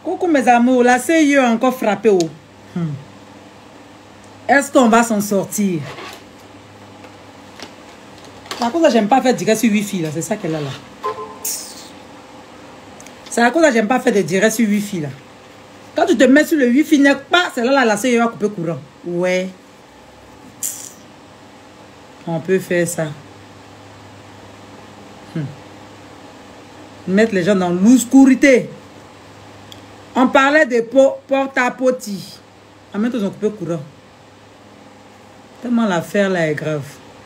Coucou mes amours, la CIE a encore frappé. Est-ce qu'on va s'en sortir? Par contre, j'aime pas faire direct sur Wi-Fi, là. C'est ça qu'elle a là. C'est à cause que j'aime pas faire de direct sur Wi-Fi, là. Quand tu te mets sur le Wi-Fi, n'est pas, c'est là, la CIE va couper courant. Ouais. On peut faire ça. Mettre les gens dans l'obscurité. On parlait de porte-à-poti. En même temps, ils ont coupé courant. Tellement l'affaire là est grave.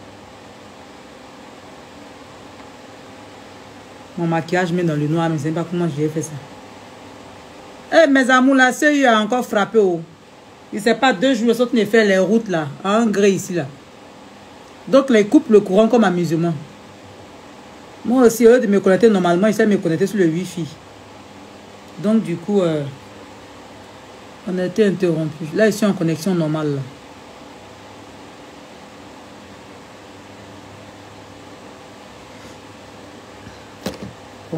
Mon maquillage met dans le noir, mais je ne sais pas comment j'ai fait ça. Eh, mes amours, la CIE a encore frappé. Oh. Il ne sait pas 2 jours, sauf qu'il fait les routes là, à un gré ici là. Donc, les coupent le courant comme amusement. Moi aussi, eux de me connecter normalement, ils savent me connecter sur le Wi-Fi. Donc, du coup, on a été interrompu. Là, ils sont en connexion normale. Là. Bon.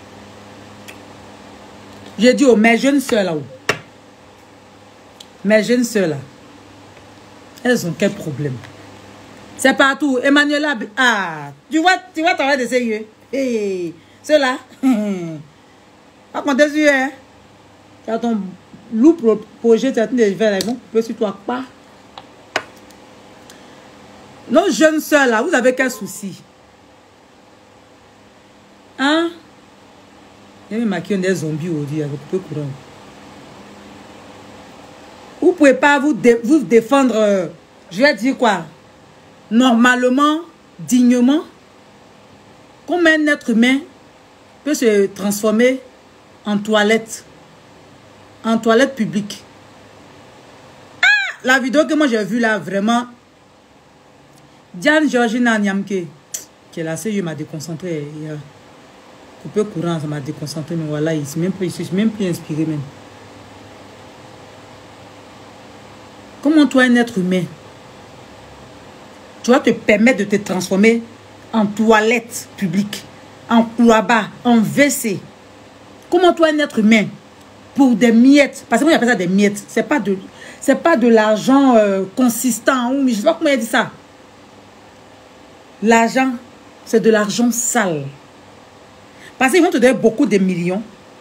J'ai dit, oh, mes jeunes soeurs là-haut. Mes jeunes soeurs là. Elles ont quel problème? C'est partout. Emmanuela, ah, tu vois travailler de sérieux. Hey, ceux-là. Pas compter sur eux. Tu as ton loup projet, tu as des verres, ils vont couper sur toi. Pas. Nos jeunes soeurs là, vous avez quel souci? Hein? Il y a même des zombies aujourd'hui avec coupé courant. Vous ne pouvez pas vous défendre, je vais dire quoi? Normalement, dignement, comment un être humain peut se transformer en toilette publique. Ah, la vidéo que moi j'ai vue là, vraiment, Diane Georgina Nyamke, qui est là, CIE m'a déconcentré. Il a coupé courant, ça m'a déconcentré, mais voilà, je suis même plus inspiré même. Comment toi, un être humain, tu vas te permettre de te transformer en toilette publique, en couloir, en WC. Comment toi, un être humain, pour des miettes, parce que moi j'appelle ça des miettes, c'est pas de l'argent consistant, ou je sais pas comment il dit ça. L'argent, c'est de l'argent sale. Parce qu'ils vont te donner beaucoup de millions,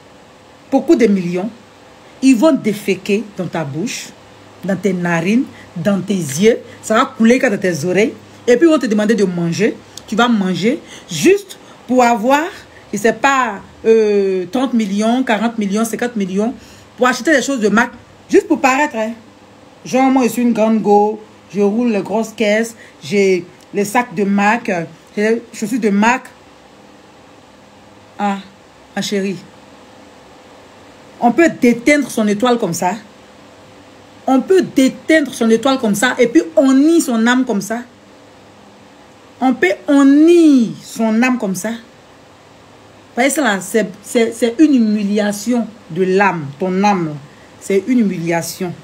ils vont déféquer dans ta bouche, dans tes narines, dans tes yeux, ça va couler dans tes oreilles, et puis ils vont te demander de manger. Tu vas manger juste pour avoir, je ne sais pas, 30 millions, 40 millions, 50 millions, pour acheter des choses de marque, juste pour paraître. Hein. Genre, moi, je suis une grande go, je roule les grosses caisses, j'ai les sacs de marque, j'ai les chaussures de marque. Ah, ma chérie, on peut déteindre son étoile comme ça. On peut déteindre son étoile comme ça et puis on nie son âme comme ça. On nie son âme comme ça. Vous voyez ça là, c'est une humiliation de l'âme, ton âme. C'est une humiliation.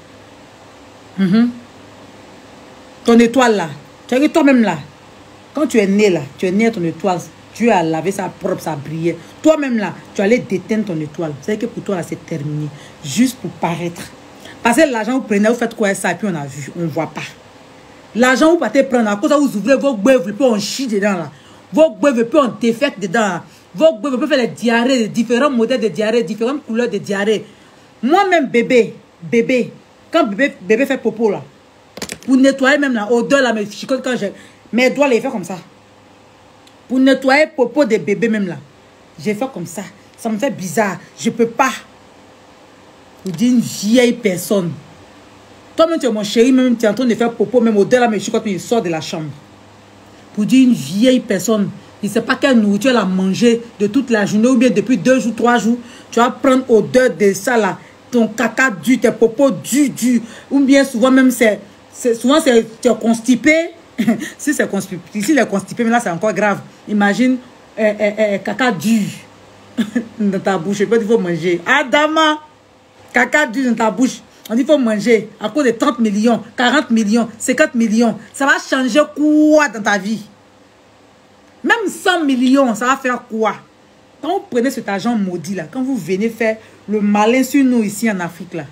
Ton étoile là, tu as vu toi-même là, quand tu es né là, tu es né à ton étoile, Dieu a lavé sa propre, ça brillait. Toi-même là, tu allais déteindre ton étoile. C'est que pour toi là, c'est terminé. Juste pour paraître. Parce que l'argent, vous prenez, vous faites quoi ça, et puis on a vu, on ne voit pas. L'argent, vous partez prendre, à cause vous ouvrez vos bœufs, et puis on chie dedans là. Vos bœufs, et puis on défecte dedans là. Vos bœufs, on peut faire les diarrhées, différents modèles de diarrhées, différentes couleurs de diarrhées. Moi-même, bébé, quand bébé fait popo là, pour nettoyer même là, odeur là, mes doigts les fait comme ça. Pour nettoyer popo des bébés même là, j'ai fait comme ça. Ça me fait bizarre, je peux pas. Vous dites une vieille personne. Toi-même, tu es mon chéri, même tu es en train de faire popo, même au-delà, mais je suis quand il sort de la chambre. Pour dire une vieille personne, il ne sait pas quelle nourriture elle a mangé de toute la journée, ou bien depuis 2 jours, 3 jours, tu vas prendre odeur de ça là, ton caca dur, tes popos dur, ou bien souvent même souvent tu es constipé. Si c'est constipé, ici il est constipé, mais là c'est encore grave. Imagine caca dur dans ta bouche, et puis il faut manger. Adama! Caca dur dans ta bouche, on dit qu'il faut manger à cause de 30 millions, 40 millions, 50 millions. Ça va changer quoi dans ta vie? Même 100 millions, ça va faire quoi? Quand vous prenez cet argent maudit là, quand vous venez faire le malin sur nous ici en Afrique là,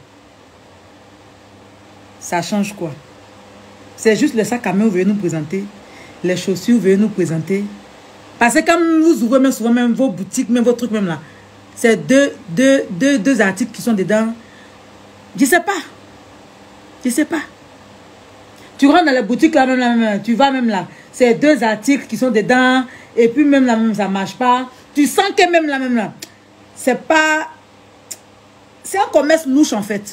ça change quoi? C'est juste le sac à main que vous venez nous présenter, les chaussures que vous venez nous présenter. Parce que quand vous ouvrez même souvent même vos boutiques, même vos trucs même là, c'est deux articles qui sont dedans. Je sais pas. Je sais pas. Tu rentres dans la boutique là même, tu vas même là, c'est 2 articles qui sont dedans, et puis même là même ça marche pas. Tu sens que même là, c'est pas... C'est un commerce louche en fait.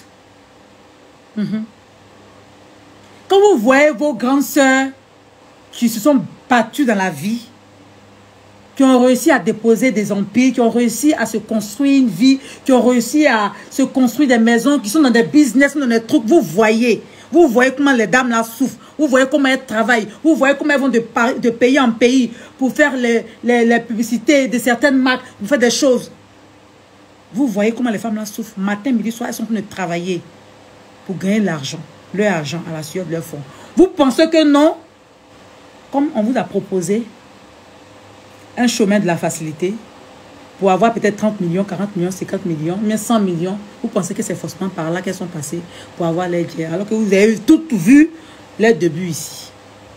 Quand vous voyez vos grandes sœurs qui se sont battues dans la vie, qui ont réussi à déposer des empires, qui ont réussi à se construire une vie, qui ont réussi à se construire des maisons, qui sont dans des business, dans des trucs, vous voyez comment les dames là souffrent, vous voyez comment elles travaillent, vous voyez comment elles vont de pays en pays pour faire les publicités de certaines marques, pour faire des choses. Vous voyez comment les femmes là souffrent. Matin, midi, soir, elles sont en train de travailler pour gagner l'argent, leur argent à la sueur de leur fond. Vous pensez que non? Comme on vous a proposé un chemin de la facilité pour avoir peut-être 30 millions, 40 millions, 50 millions, même 100 millions, vous pensez que c'est forcément par là qu'elles sont passées pour avoir les guerres, alors que vous avez tout vu les débuts ici.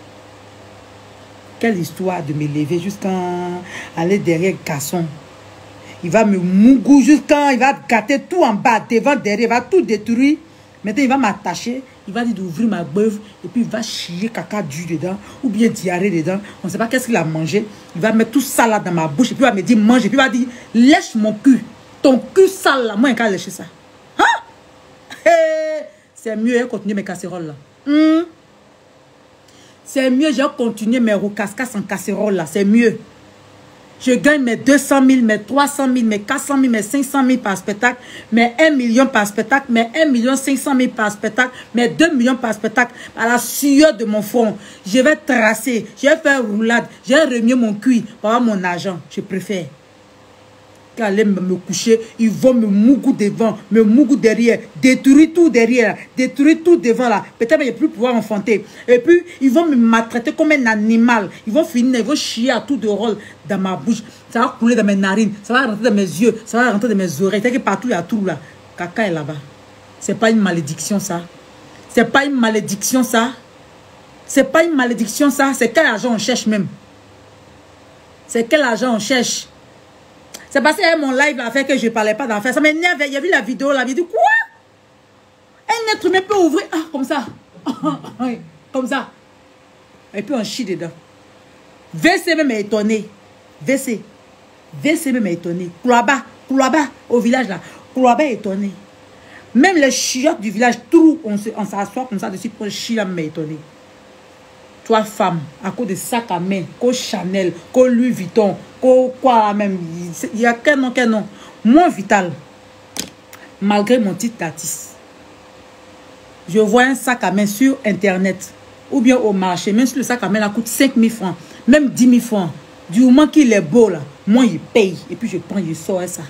Quelle histoire de me lever jusqu'à aller derrière le garçon. Il va me mougou jusqu'à... Il va gâter tout en bas, devant, derrière. Il va tout détruire. Maintenant, il va m'attacher. Il va dire d'ouvrir ma beuve. Et puis, il va chier caca du dedans. Ou bien diarrhée dedans. On ne sait pas qu'est-ce qu'il a mangé. Il va mettre tout ça là dans ma bouche. Et puis, il va me dire mange. Et puis, il va dire lèche mon cul. Ton cul sale là. Moi, il va lécher ça. Hein? Hey! C'est mieux, hein, continuer mes casseroles là. C'est mieux, j'ai continué mes roucascas en casserole là. C'est mieux. Je gagne mes 200 000, mes 300 000, mes 400 000, mes 500 000 par spectacle, mes 1 million par spectacle, mes 1 500 000 par spectacle, mes 2 millions par spectacle, à la sueur de mon front. Je vais tracer, je vais faire roulade, je vais remuer mon cuir pour avoir mon argent. Je préfère qu'aller me coucher, ils vont me mougou devant, me mougou derrière, détruire tout derrière, détruire tout devant là. Peut-être que je ne vais plus pouvoir enfanter. Et puis, ils vont me maltraiter comme un animal. Ils vont finir, ils vont chier à tout de rôle dans ma bouche. Ça va couler dans mes narines, ça va rentrer dans mes yeux, ça va rentrer dans mes oreilles. C'est que partout, il y a tout là. Caca est là-bas. C'est pas une malédiction ça. C'est pas une malédiction ça. C'est pas une malédiction ça. C'est quel argent on cherche même. C'est quel argent on cherche. C'est parce que mon live a fait que je ne parlais pas d'affaires. Ça m'énerve. Il y a vu la vidéo. La vidéo, quoi? Un être humain peut ouvrir. Ah, comme ça. Comme ça. Et puis on chie dedans. VC même est étonné. VC même est étonné. Kouaba, au village là. Kouaba est étonné. Même les chiottes du village, tout, on s'assoit comme ça dessus pour le chien même est étonné. Toi, femme, à cause de sac à main, qu'au Chanel, qu'au Louis Vuitton, qu'au quoi même, il y a quel nom. Moi, Vital, malgré mon titre d'artiste, je vois un sac à main sur Internet ou bien au marché, même si le sac à main là coûte 5 000 francs, même 10 000 francs, du moment qu'il est beau là, moi, il paye. Et puis, je prends, je sors ça.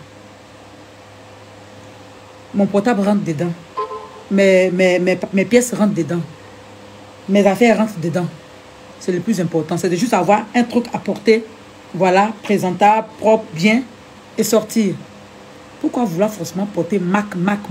Mon portable rentre dedans. Mes pièces rentrent dedans. Mes affaires rentrent dedans. C'est le plus important. C'est de juste avoir un truc à porter. Voilà, présentable, propre, bien. Et sortir. Pourquoi vouloir forcément porter Mac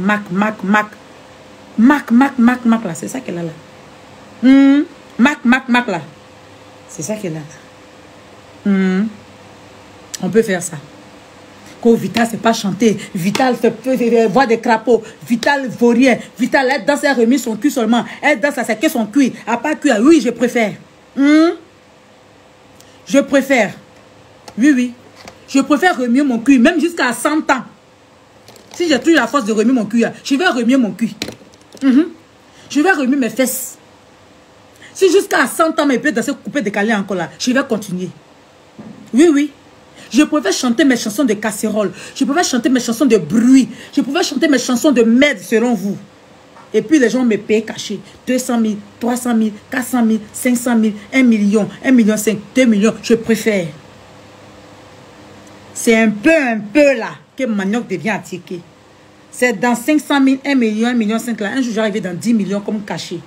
là. C'est ça qu'elle a là. Mac là. C'est ça qu'elle a là. On peut faire ça. Vital, c'est pas chanter. Vital fait voir des crapauds. Vital vaut rien. Vital, elle danse, elle remet son cul seulement. Elle danse, c'est que son cuir. À pas cuir, oui, je préfère. Je préfère. Oui. Je préfère remuer mon cuir, même jusqu'à 100 ans. Si j'ai toujours la force de remuer mon cuir, je vais remuer mon cuir. Je vais remuer mes fesses. Si jusqu'à 100 ans, mes pieds danser, couper, décaler encore là, je vais continuer. Oui. Je pouvais chanter mes chansons de casserole. Je pouvais chanter mes chansons de bruit. Je pouvais chanter mes chansons de merde selon vous. Et puis les gens me payaient caché. 200 000, 300 000, 400 000, 500 000, 1 million, 1 million 5, 2 millions. Je préfère. C'est un peu là que Manioc devient attiqué. C'est dans 500 000, 1 million, 1 million 5 là. Un jour j'arrivais dans 10 millions comme caché.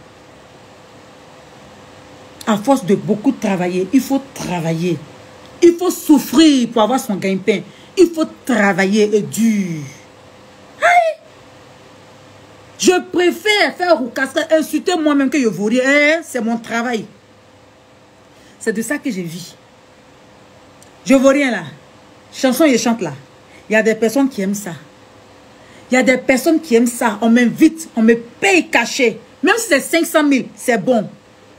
À force de beaucoup travailler, il faut travailler. Il faut souffrir pour avoir son gagne-pain. il faut travailler et dur. Aïe. Je préfère faire roucasser, insulter moi-même que je vous dis, c'est mon travail. C'est de ça que je vis. Je ne vois rien là. Chanson, je chante là. Il y a des personnes qui aiment ça. Il y a des personnes qui aiment ça. On m'invite, on me paye caché. Même si c'est 500 000, c'est bon.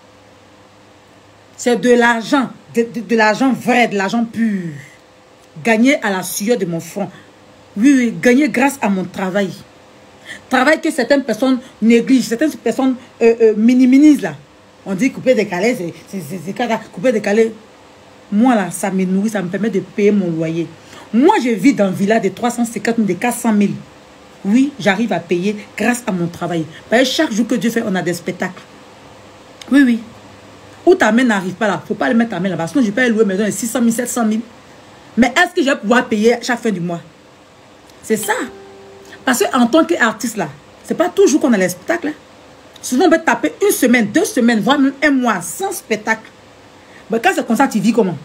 C'est de l'argent, de l'argent vrai, de l'argent pur. Gagné à la sueur de mon front. Oui, oui, gagné grâce à mon travail. Travail que certaines personnes négligent, certaines personnes minimisent là. On dit couper décalé, c'est couper décalé. Moi là, ça me nourrit, ça me permet de payer mon loyer. Moi, je vis dans une villa de 350 000, de 400 000. Oui, j'arrive à payer grâce à mon travail. Parce que chaque jour que Dieu fait, on a des spectacles. Oui, oui. Où ta main n'arrive pas là, il ne faut pas le mettre ta main là-bas. Sinon, je peux louer maison de 600 000, 700 000. Mais est-ce que je vais pouvoir payer chaque fin du mois? C'est ça. Parce qu'en tant qu'artiste là, ce n'est pas toujours qu'on a les spectacles. Hein. Souvent, on peut taper une semaine, 2 semaines, voire même un mois sans spectacle. Mais quand c'est comme ça, tu vis comment?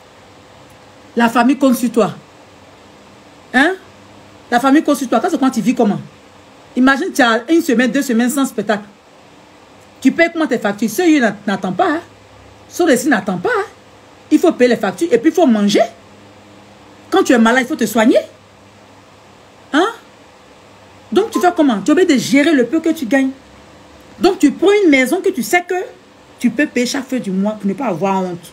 La famille compte sur toi. Hein? La famille compte sur toi. Quand c'est quand tu vis comment? Imagine, tu as 1 semaine, 2 semaines sans spectacle. Tu payes comment tes factures? Ceux-là n'attendent pas. Hein? Ceux-ci n'attendent pas. Hein? Il faut payer les factures et puis il faut manger. Quand tu es malade, il faut te soigner. Hein? Donc tu fais comment? Tu es obligé de gérer le peu que tu gagnes. Donc tu prends une maison que tu sais que tu peux payer chaque fin du mois pour ne pas avoir honte.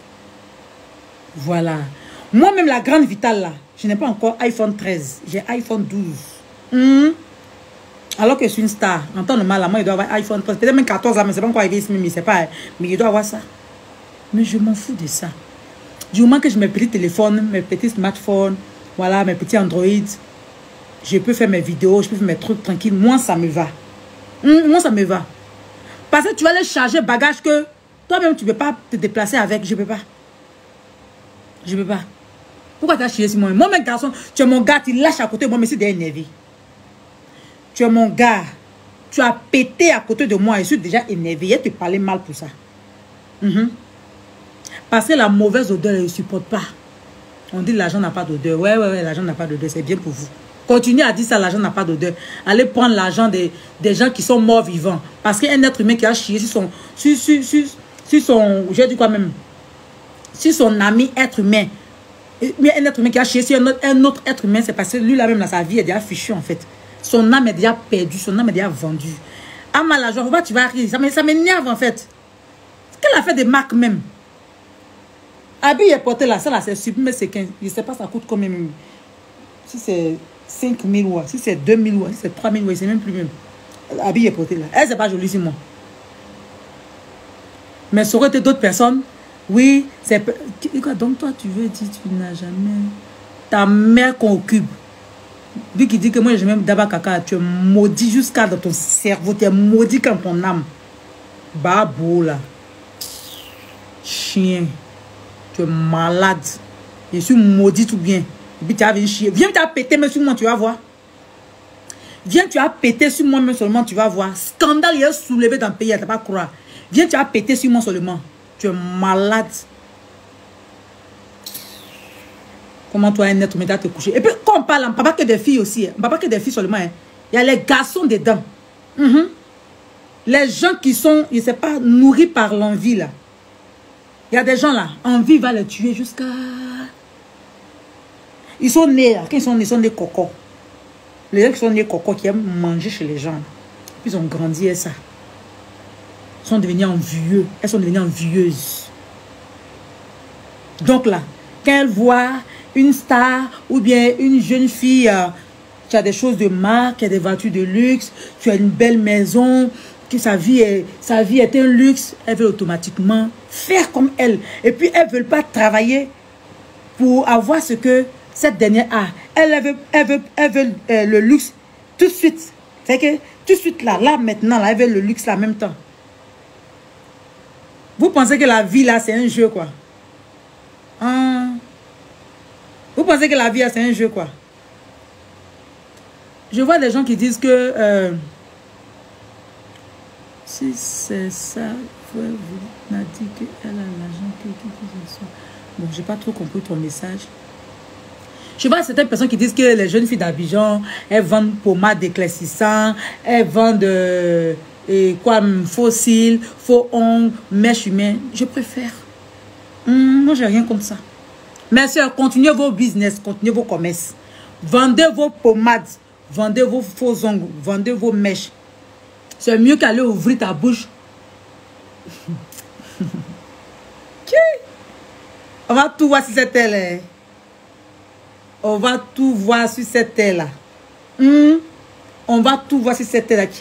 Voilà. Moi-même, la grande vitale là, je n'ai pas encore iPhone 13. J'ai iPhone 12. Alors que je suis une star. En temps normal, moi, il doit avoir iPhone 13. Peut-être même 14 ans, mais c'est pas encore arrivé ici, mais c'est pas. Mais il doit avoir ça. Mais je m'en fous de ça. Du moment que j'ai mes petits téléphones, mes petits smartphones, voilà, mes petits Android, je peux faire mes vidéos, je peux faire mes trucs tranquilles. Moi, ça me va. Moi, ça me va. Parce que tu vas aller charger bagage que toi-même, tu ne peux pas te déplacer avec. Je ne peux pas. Je ne peux pas. Pourquoi tu as chié sur moi? Moi, mes garçons, tu es mon gars, tu lâches à côté de moi, mais c'est des énervé. Tu es mon gars. Tu as pété à côté de moi et je suis déjà énervé. Je te parlais mal pour ça. Parce que la mauvaise odeur, je ne supporte pas. On dit l'argent n'a pas d'odeur. Ouais, l'argent n'a pas d'odeur. C'est bien pour vous. Continuez à dire ça, l'argent n'a pas d'odeur. Allez prendre l'argent des gens qui sont morts vivants. Parce qu'un être humain qui a chié sur son... je dis quoi même? Sur son ami être humain. Mais un être humain qui a chié sur un autre être humain, c'est parce que lui, là même, dans sa vie, est déjà fichu, en fait. Son âme est déjà perdue, son âme est déjà vendue. Ah, mal l'argent, pourquoi tu vas rire? Ça m'énerve, en fait. Qu'elle a fait des marques même. Habit est porté là, ça là, c'est super, mais c'est 15. Je ne sais pas, ça coûte combien même. Si c'est 5 000 ou si c'est 2 000 ou si c'est 3 000 ou c'est même plus même. Habit est porté là. Elle, c'est pas joli, c'est moi. Mais ça aurait été d'autres personnes. Oui, c'est... Donc toi, tu veux dire, tu n'as jamais... Ta mère qu'on occupe. Lui qui dit que moi, j'ai même d'abord caca, tu es maudit jusqu'à dans ton cerveau, tu es maudit comme ton âme. Babou là. Chien. Tu es malade. Je suis maudit tout bien. Et puis tu as vu chier. Viens, tu as pété même sur moi, tu vas voir. Viens, tu as pété sur moi même seulement, tu vas voir. Scandale, il est soulevé dans le pays, tu ne vas pas croire. Viens, tu as pété sur moi seulement. Tu es malade. Comment toi, un être humain, te coucher? Et puis, quand on parle, on ne parle pas que des filles aussi. On ne parle pas que des filles seulement. Hein. Il y a les garçons dedans. Les gens qui sont, je ne sais pas, nourris par l'envie, là. Il y a des gens, là, envie va les tuer jusqu'à... Ils sont nés, là. Quand ils sont nés coco. Les gens qui sont nés coco, qui aiment manger chez les gens. Puis ils ont grandi et ça. Ils sont devenus envieux. Elles sont devenues envieuses. Donc là, quand elles voient une star ou bien une jeune fille qui a des choses de marque, qui a des voitures de luxe, tu as une belle maison, que sa vie est un luxe, elles veulent automatiquement faire comme elle. Et puis elles ne veulent pas travailler pour avoir ce que cette dernière a. Elles veulent le luxe tout de suite. C'est que tout de suite là maintenant, là, elles veulent le luxe là en même temps. Vous pensez que la vie là c'est un jeu quoi? Vous pensez que la vie là c'est un jeu quoi? Je vois des gens qui disent que si c'est ça, vous n'a dit qu'elle a l'argent que ce soit. Bon, j'ai pas trop compris ton message. Je vois certaines personnes qui disent que les jeunes filles d'Abidjan, elles vendent pommade éclaircissant, elles vendent faux cils, faux ongles, mèches humaines. Je préfère. Moi, j'ai rien contre ça. Mes soeurs, continuez vos business, continuez vos commerces. Vendez vos pommades, vendez vos faux ongles, vendez vos mèches. C'est mieux qu'aller ouvrir ta bouche. On va tout voir sur cette aile. On va tout voir sur cette aile. On va tout voir sur cette aile.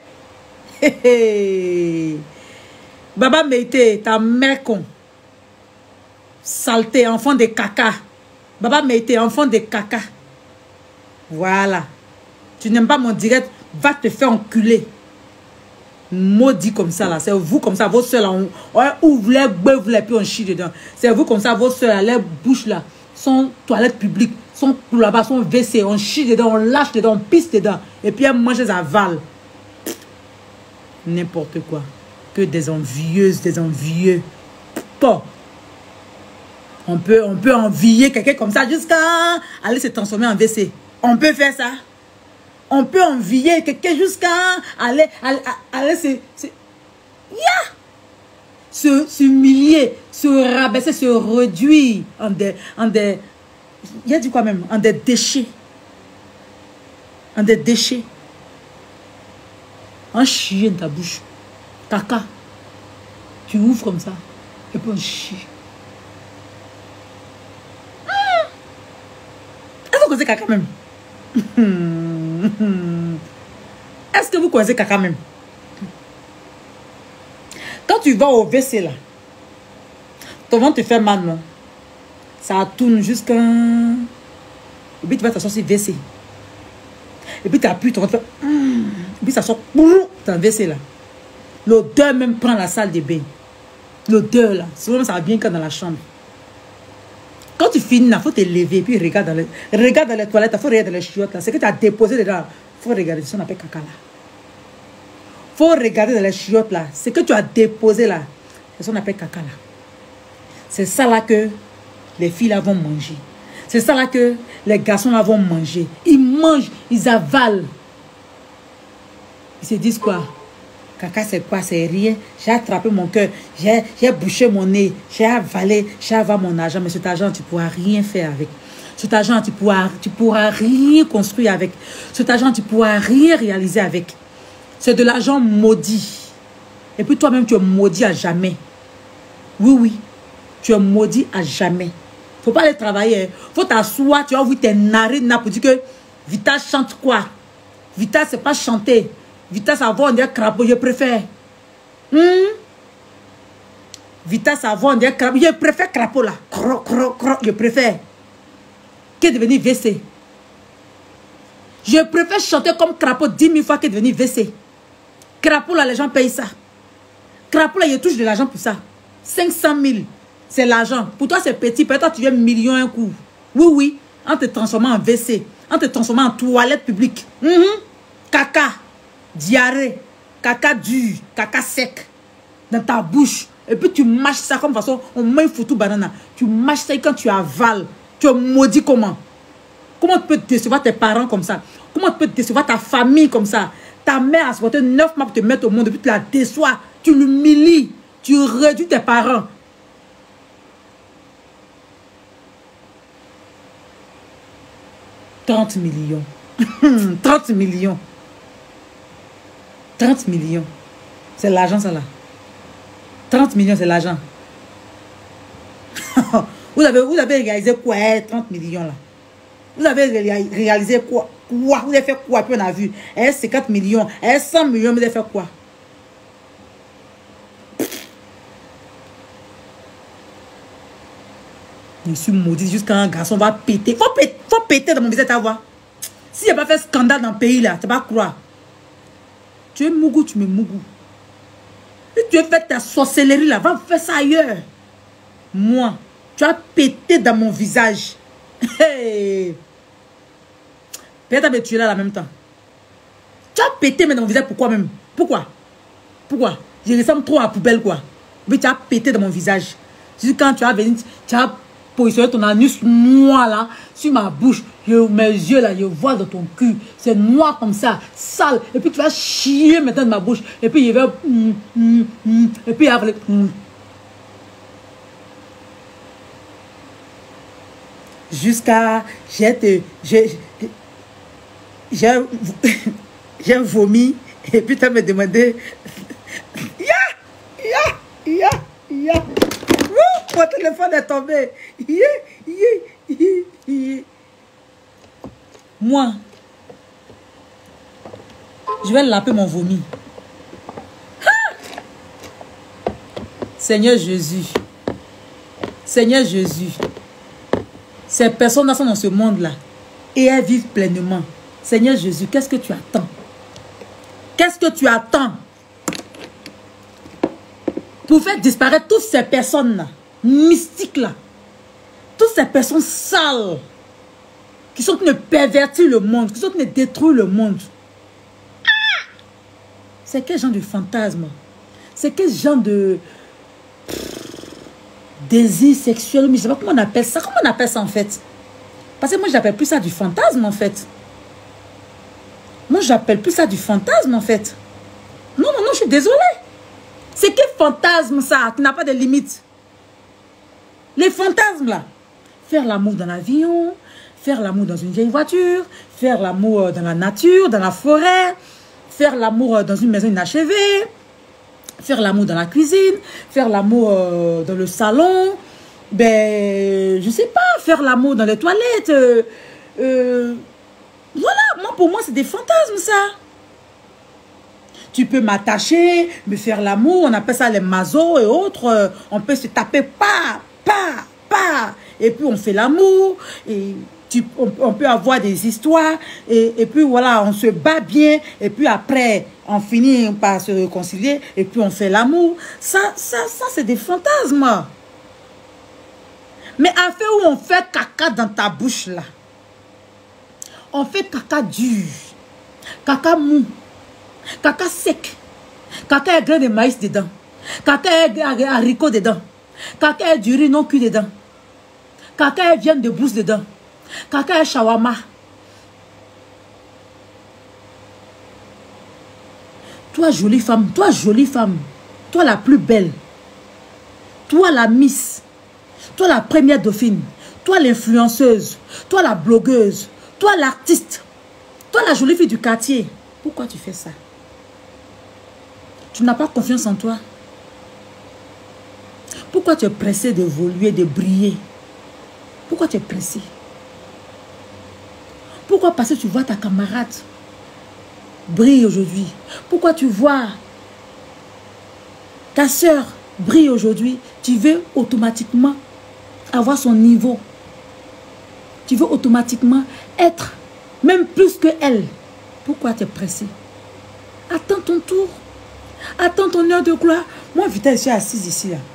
Baba Meite, ta mère con. Saleté, enfant de caca. Baba Meite, enfant de caca. Voilà. Tu n'aimes pas mon direct, va te faire enculer. Maudit comme ça là, c'est vous comme ça, vos soeurs là, on ouvre les bœufs là, puis on chie dedans. C'est vous comme ça, vos soeurs là, les bouches là, sont toilettes publiques, sont là-bas, sont WC, on chie dedans, on lâche dedans, on pisse dedans, et puis elles mangent, elles avalent. N'importe quoi. Que des envieuses, des envieux. Bon. On peut envier quelqu'un comme ça jusqu'à aller se transformer en WC. On peut faire ça. On peut envier quelqu'un jusqu'à aller s'humilier, se rabaisser, se réduire en des, il y a dit quoi même, en des déchets. En des déchets. Un chien dans ta bouche. Caca. Tu ouvres comme ça. Et puis on chie. Est-ce que vous connaissez caca même? Est-ce que vous connaissez caca même? Quand tu vas au WC là, ton ventre te fait mal, non? Ça tourne jusqu'à... Et puis tu vas t'asseoir sur le WC. Et puis tu appuies, ton ventre fait... Et puis ça sort dans le WC là. L'odeur même prend la salle de bain. L'odeur là. Souvent ça va bien quand dans la chambre. Quand tu finis, il faut te lever et puis regarde dans les toilettes, il faut regarder dans les chiottes là. Ce que tu as déposé dedans, il faut regarder. C'est ce qu'on appelle caca là. Il faut regarder dans les chiottes là. Ce que tu as déposé là, c'est ce qu'on appelle caca là. C'est ça là que les filles là vont manger. C'est ça là que les garçons là vont manger. Ils mangent, ils avalent. Ils se disent quoi? Caca c'est quoi? C'est rien. J'ai attrapé mon cœur. J'ai bouché mon nez. J'ai avalé. J'ai avalé mon argent. Mais cet argent, tu ne pourras rien faire avec. Cet argent, tu pourras rien construire avec. Cet argent, tu ne pourras rien réaliser avec. C'est de l'argent maudit. Et puis toi-même, tu es maudit à jamais. Oui, oui. Tu es maudit à jamais. Il ne faut pas aller travailler. Il faut t'asseoir. Tu vas ouvrir tes narines pour dire que Vita chante quoi? Vita, ce n'est pas chanter. Vita, ça va, on dirait crapaud, je préfère. Vita, ça va, on dirait crapaud. Je préfère crapaud là. Je préfère. Que devenir WC. Je préfère chanter comme crapaud 10 000 fois que devenir WC. Crapaud là, les gens payent ça. Crapaud là, il touche de l'argent pour ça. 500 000, c'est l'argent. Pour toi, c'est petit. Peut-être tu viens million un coup. Oui, oui. En te transformant en WC. En te transformant en toilette publique. Caca. Diarrhée, caca dur, caca sec dans ta bouche. Et puis tu mâches ça comme façon, on met une photo banane. Tu mâches ça et quand tu avales, tu es maudit comment? Comment tu peux décevoir tes parents comme ça? Comment tu peux décevoir ta famille comme ça? Ta mère a supporté 9 mois pour te mettre au monde et puis tu la déçois. Tu l'humilies, tu réduis tes parents. « 30 millions. 30 millions. 30 millions. C'est l'argent, ça là. 30 millions, c'est l'argent. vous avez réalisé quoi, 30 millions là? Vous avez réalisé quoi? Vous avez fait quoi? Puis on a vu. 50 millions, 100 millions, vous avez fait quoi? Je suis maudit jusqu'à un garçon va péter. Faut péter dans mon visage à voir. S'il n'y a pas fait scandale dans le pays là, tu vas croire. Tu es mougou, tu me mougou. Et tu as fait ta sorcellerie là, va faire ça ailleurs. Moi, tu as pété dans mon visage. Hey. Peut-être que tu es là en même temps. Tu as pété dans mon visage, pourquoi même? Pourquoi? Je ressemble trop à la poubelle quoi. Mais tu as pété dans mon visage. Juste quand tu as venu, tu as positionner ton anus noir là sur ma bouche. Mes yeux là, je vois dans ton cul. C'est noir comme ça, sale. Et puis tu vas chier maintenant de ma bouche. Et puis il va... et puis après... Jusqu'à... J'ai vomi. Et puis tu as me demandé... Mon téléphone est tombé. Moi, je vais laver mon vomi. Seigneur Jésus. Seigneur Jésus. Ces personnes sont dans ce monde-là et elles vivent pleinement. Seigneur Jésus, qu'est-ce que tu attends? Qu'est-ce que tu attends pour faire disparaître toutes ces personnes-là, mystiques-là, toutes ces personnes sales, qui sont en train de pervertir le monde, qui sont en train de détruire le monde? C'est quel genre de fantasme? C'est quel genre de désir sexuel? Mais je ne sais pas comment on appelle ça. Comment on appelle ça en fait? Parce que moi, je n'appelle plus ça du fantasme en fait. Moi, je n'appelle plus ça du fantasme en fait. Non, non, non, je suis désolée. C'est quel fantasme ça qui n'a pas de limite? Les fantasmes là. Faire l'amour dans l'avion, faire l'amour dans une vieille voiture, faire l'amour dans la nature, dans la forêt, faire l'amour dans une maison inachevée, faire l'amour dans la cuisine, faire l'amour dans le salon, ben, je sais pas, faire l'amour dans les toilettes. Voilà, moi, pour moi, c'est des fantasmes ça. Tu peux m'attacher, me faire l'amour, on appelle ça les mazos et autres. On peut se taper pas. Et puis on fait l'amour. Et on peut avoir des histoires. Et puis voilà, on se bat bien. Et puis après, on finit par se réconcilier. Et puis on fait l'amour. Ça c'est des fantasmes. Mais à fait où on fait caca dans ta bouche là. On fait caca dur. Caca mou. Caca sec. Caca avec grain de maïs dedans. Caca avec haricots dedans. Caca avec du riz non cuit dedans. Caca avec viande de brousse dedans. Caca avec shawarma. Toi jolie femme, toi la plus belle. Toi la miss. Toi la première dauphine. Toi l'influenceuse. Toi la blogueuse. Toi l'artiste. Toi la jolie fille du quartier. Pourquoi tu fais ça? Tu n'as pas confiance en toi. Pourquoi tu es pressé d'évoluer, de briller? Pourquoi tu es pressé? Pourquoi parce que tu vois ta camarade briller aujourd'hui? Pourquoi tu vois ta soeur briller aujourd'hui? Tu veux automatiquement avoir son niveau. Tu veux automatiquement être même plus que elle. Pourquoi tu es pressé? Attends ton tour. Attends ton heure de gloire. Moi, Vita, je suis assise ici. Là.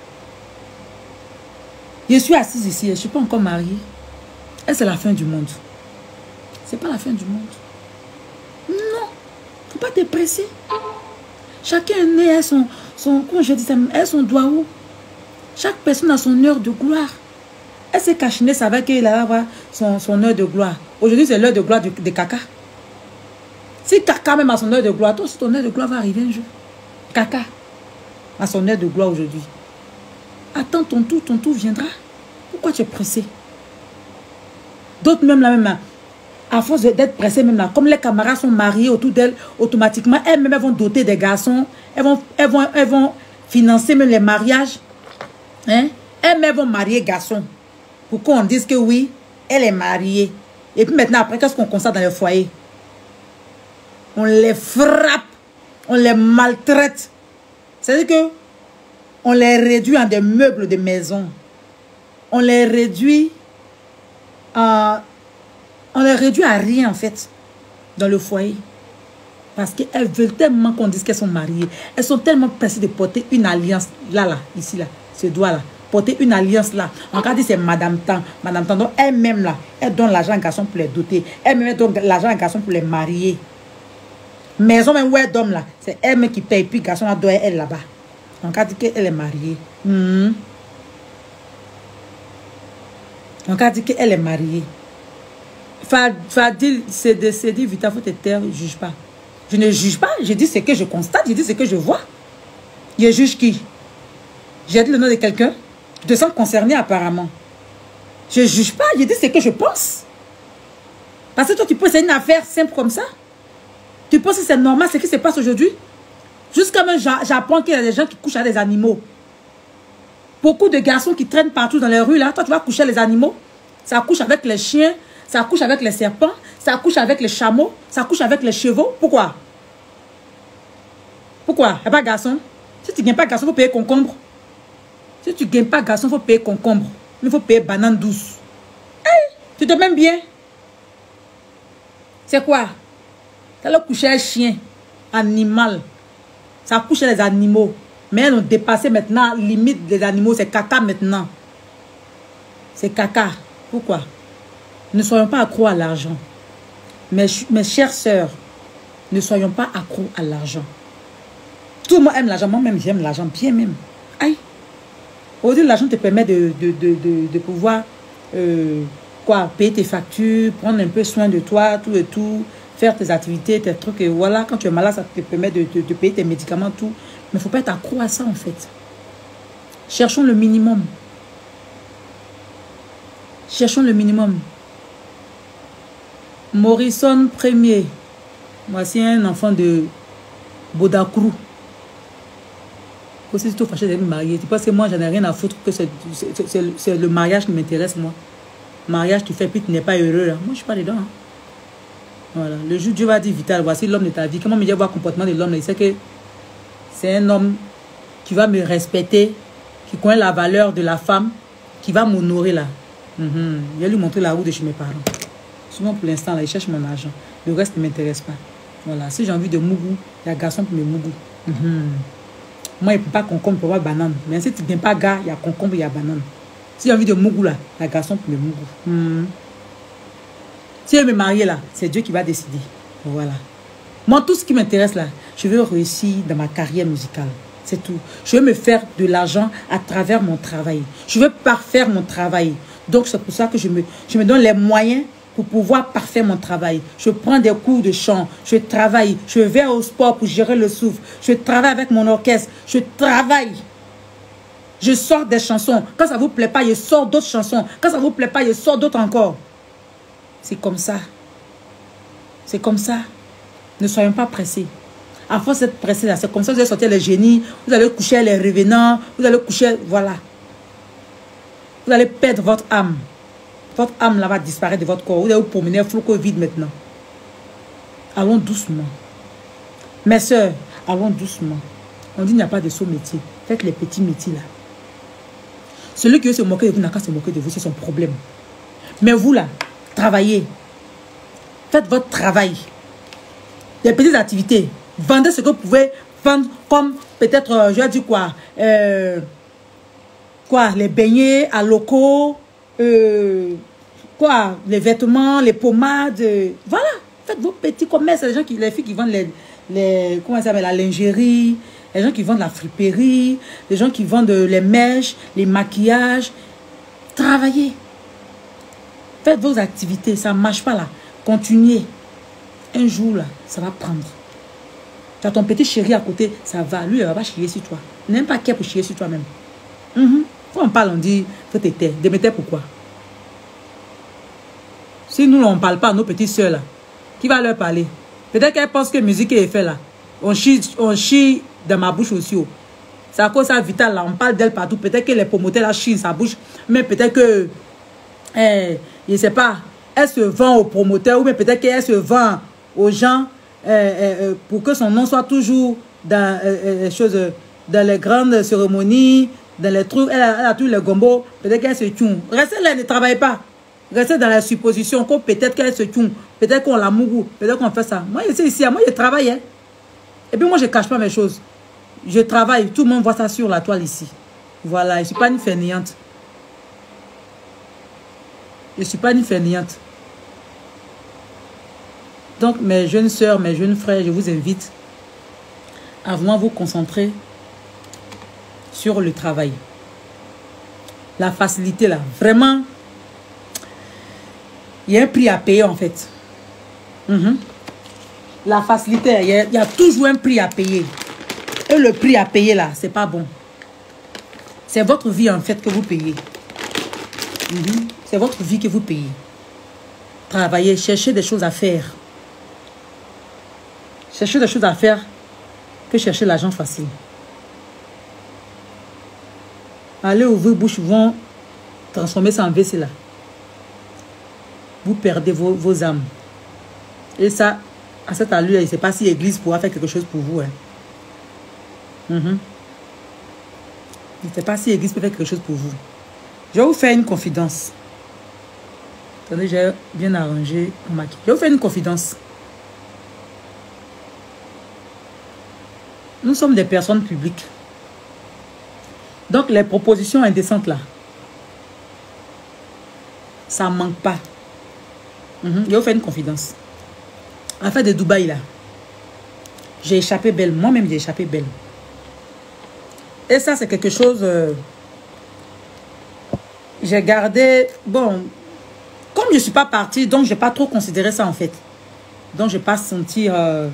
Je suis assise ici. Je ne suis pas encore mariée. Et c'est la fin du monde. C'est pas la fin du monde. Non. Il ne faut pas te presser. Chacun est né à son comment je dis ça, à son doigt où. Chaque personne a son heure de gloire. Elle s'est cachinée, savait qu'elle allait avoir son heure de gloire. Aujourd'hui, c'est l'heure de gloire de caca. Si caca même a son heure de gloire, toi aussi ton heure de gloire va arriver un jour. Caca a son heure de gloire aujourd'hui. Attends ton tour viendra. Pourquoi tu es pressé? D'autres même là, même à force d'être pressés même là, comme les camarades sont mariés autour d'elles, automatiquement, elles-mêmes elles vont doter des garçons, elles vont financer même les mariages. Hein? Elles-mêmes vont marier garçons. Pour qu'on dise que oui, elle est mariée. Et puis maintenant, après, qu'est-ce qu'on constate dans le foyer? On les frappe, on les maltraite. C'est-à-dire que on les réduit en des meubles de maison. On les réduit à rien en fait dans le foyer. Parce qu'elles veulent tellement qu'on dise qu'elles sont mariées. Elles sont tellement pressées de porter une alliance. Là, ici, là, ce doigt-là. Porter une alliance là. On va dire c'est Madame Tan. Madame Tan, donc elle-même là, elle donne l'argent à un garçon pour les doter. Elle-même donne l'argent à un garçon pour les marier. Maison même où elle donne là, c'est elle-même qui paye. Puis le garçon doit elle là-bas. On va dire qu'elle est mariée. Donc, elle dit qu'elle est mariée. Fadil, c'est décédé, Vita, faut te taire, ne juge pas. Je ne juge pas, je dis ce que je constate, je dis ce que je vois. Je juge qui? J'ai dit le nom de quelqu'un. Je te sens concerné apparemment. Je ne juge pas, je dis ce que je pense. Parce que toi, tu peux essayer une affaire simple comme ça. Tu penses que c'est normal ce qui se passe aujourd'hui? Jusqu'à même, j'apprends qu'il y a des gens qui couchent avec des animaux. Beaucoup de garçons qui traînent partout dans les rues, là. Toi, tu vas coucher les animaux. Ça couche avec les chiens, ça couche avec les serpents, ça couche avec les chameaux, ça couche avec les chevaux. Pourquoi? Pourquoi? Il n'y a pas de garçon. Si tu ne gagnes pas garçon, il faut payer concombre. Si tu ne gagnes pas garçon, il faut payer concombre. Il faut payer banane douce. Hey, tu te mets bien. C'est quoi? Tu as couché un chien, animal. Ça couche les animaux. Mais elles ont dépassé maintenant, limite des animaux, c'est caca maintenant. C'est caca. Pourquoi? Ne soyons pas accros à l'argent. Mes chères sœurs, ne soyons pas accros à l'argent. Tout le monde aime l'argent. Moi-même, j'aime l'argent bien même. Aïe. Aujourd'hui, l'argent te permet de pouvoir payer tes factures, prendre un peu soin de toi, tout et tout, faire tes activités, tes trucs. Et voilà, quand tu es malade, ça te permet de payer tes médicaments, tout. Mais il ne faut pas être accro à ça, en fait. Cherchons le minimum. Cherchons le minimum. Morrison Premier. Voici un enfant de Bodakrou. Aussi, si tu es fâché d'être marié, tu penses que moi, j'en ai rien à foutre, que c'est le mariage qui m'intéresse, moi. Mariage, tu fais, puis tu n'es pas heureux, là. Moi, je ne suis pas dedans. Hein. Voilà. Le jour Dieu va dire, Vital, voici l'homme de ta vie. Comment me dire voir le comportement de l'homme? Il sait que c'est un homme qui va me respecter, qui connaît la valeur de la femme, qui va m'honorer, là. Je vais lui montrer la route de chez mes parents. Souvent, pour l'instant, là, il cherche mon argent. Le reste ne m'intéresse pas. Voilà. Si j'ai envie de mougou, il y a garçon pour me mougou. Moi, il ne peut pas concombre pour avoir banane. Mais si tu ne viens pas gars, il y a concombre, il y a banane. Si j'ai envie de mougou, là, il y a garçon pour me mougou. Si je me marie, là, c'est Dieu qui va décider. Voilà. Moi, tout ce qui m'intéresse, là, je veux réussir dans ma carrière musicale. C'est tout. Je veux me faire de l'argent à travers mon travail. Je veux parfaire mon travail. Donc, c'est pour ça que je me donne les moyens pour pouvoir parfaire mon travail. Je prends des cours de chant, je travaille, je vais au sport pour gérer le souffle, je travaille avec mon orchestre, je travaille. Je sors des chansons. Quand ça ne vous plaît pas, je sors d'autres chansons. Quand ça ne vous plaît pas, je sors d'autres encore. C'est comme ça. C'est comme ça. Ne soyons pas pressés. À force d'être pressés, là, c'est comme ça que vous allez sortir les génies, vous allez coucher les revenants, vous allez coucher, voilà. Vous allez perdre votre âme. Votre âme là va disparaître de votre corps. Vous allez vous promener un flot vide maintenant. Allons doucement. Mes soeurs, allons doucement. On dit qu'il n'y a pas de saut métier. Faites les petits métiers là. Celui qui veut se moquer de vous n'a qu'à se moquer de vous, c'est son problème. Mais vous là, travaillez. Faites votre travail. Les petites activités. Vendez ce que vous pouvez vendre comme peut-être, je vais dire quoi, les beignets à locaux, les vêtements, les pommades, voilà. Faites vos petits commerces. Les filles qui vendent comment ça s'appelle, la lingerie, les gens qui vendent la friperie, les gens qui vendent les mèches, les maquillages. Travaillez. Faites vos activités. Ça ne marche pas là. Continuez. Un jour là, ça va prendre. Tu as ton petit chéri à côté, ça va. Lui, il ne va pas chier sur toi. N'aime pas qui pour chier sur toi-même. Quand on parle, on dit, faut t'aider. Démettez pourquoi? Si nous, on ne parle pas à nos petites soeurs là, qui va leur parler? Peut-être qu'elles pensent que musique est fait là. On chie dans ma bouche aussi. C'est à cause de ça, Vital là, on parle d'elle partout. Peut-être que les promoteurs là chient sa bouche. Mais peut-être que, je ne sais pas, elle se vend aux promoteurs. Ou bien peut-être qu'elle se vend aux gens pour que son nom soit toujours dans les choses, dans les grandes cérémonies, dans les trucs. Elle a tous les gombos. Peut-être qu'elle se tue. Restez là, ne travaillez pas. Restez dans la supposition qu'on peut-être qu'elle se tue. Peut-être qu'on la mourou. Peut-être qu'on fait ça. Moi, je suis ici. Moi, je travaille. Hein. Et puis, moi, je ne cache pas mes choses. Je travaille. Tout le monde voit ça sur la toile ici. Voilà. Je ne suis pas une fainéante. Je ne suis pas une fainéante. Donc, mes jeunes sœurs, mes jeunes frères, je vous invite à vraiment vous concentrer sur le travail. La facilité, là. Vraiment, Il y a un prix à payer en fait. La facilité, il y a toujours un prix à payer. Et le prix à payer là, c'est pas bon. C'est votre vie en fait que vous payez. C'est votre vie que vous payez. Travaillez, cherchez des choses à faire. Cherchez des choses à faire que chercher l'argent facile. Allez ouvrir bouche, vont transformer ça en WC là. Vous perdez vos âmes. Et ça, à cette allure, je ne sais pas si l'église pourra faire quelque chose pour vous. Hein. Je ne sais pas si l'église peut faire quelque chose pour vous. Je vais vous faire une confidence. Attendez, j'ai bien arrangé mon maquillage. Je vais vous faire une confidence. Nous sommes des personnes publiques. Donc, les propositions indécentes là, ça ne manque pas. Je vais vous faire une confidence. En fait, de Dubaï là, j'ai échappé belle. Moi-même, j'ai échappé belle. Et ça, c'est quelque chose... j'ai gardé... Bon, comme je ne suis pas partie, donc je n'ai pas trop considéré ça en fait. Donc, je n'ai pas senti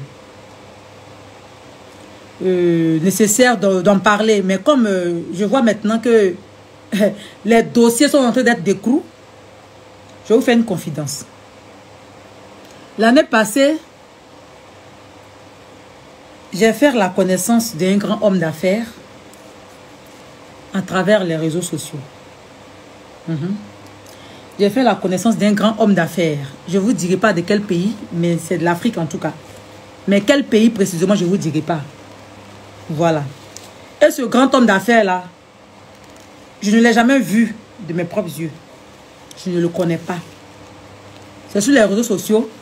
nécessaire d'en parler. Mais comme je vois maintenant que les dossiers sont en train d'être décrous, je vais vous faire une confidence. L'année passée, j'ai fait la connaissance d'un grand homme d'affaires à travers les réseaux sociaux. J'ai fait la connaissance d'un grand homme d'affaires. Je ne vous dirai pas de quel pays, mais c'est de l'Afrique en tout cas. Mais quel pays précisément, je ne vous dirai pas. Voilà. Et ce grand homme d'affaires là, je ne l'ai jamais vu de mes propres yeux. Je ne le connais pas. C'est sur les réseaux sociaux.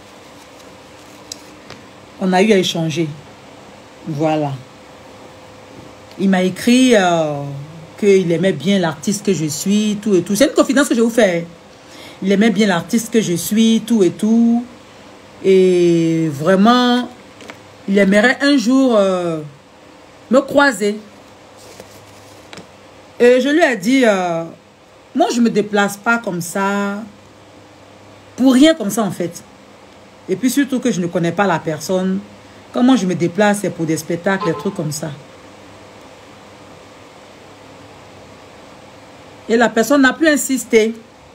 On a eu à échanger. Voilà. Il m'a écrit qu'il aimait bien l'artiste que je suis, tout et tout. C'est une confidence que je vous fais. Il aimait bien l'artiste que je suis, tout et tout. Et vraiment, il aimerait un jour me croiser. Et je lui ai dit, moi je ne me déplace pas comme ça, pour rien comme ça en fait. Et puis surtout que je ne connais pas la personne. Quand moi je me déplace, c'est pour des spectacles, des trucs comme ça. Et la personne n'a plus insisté.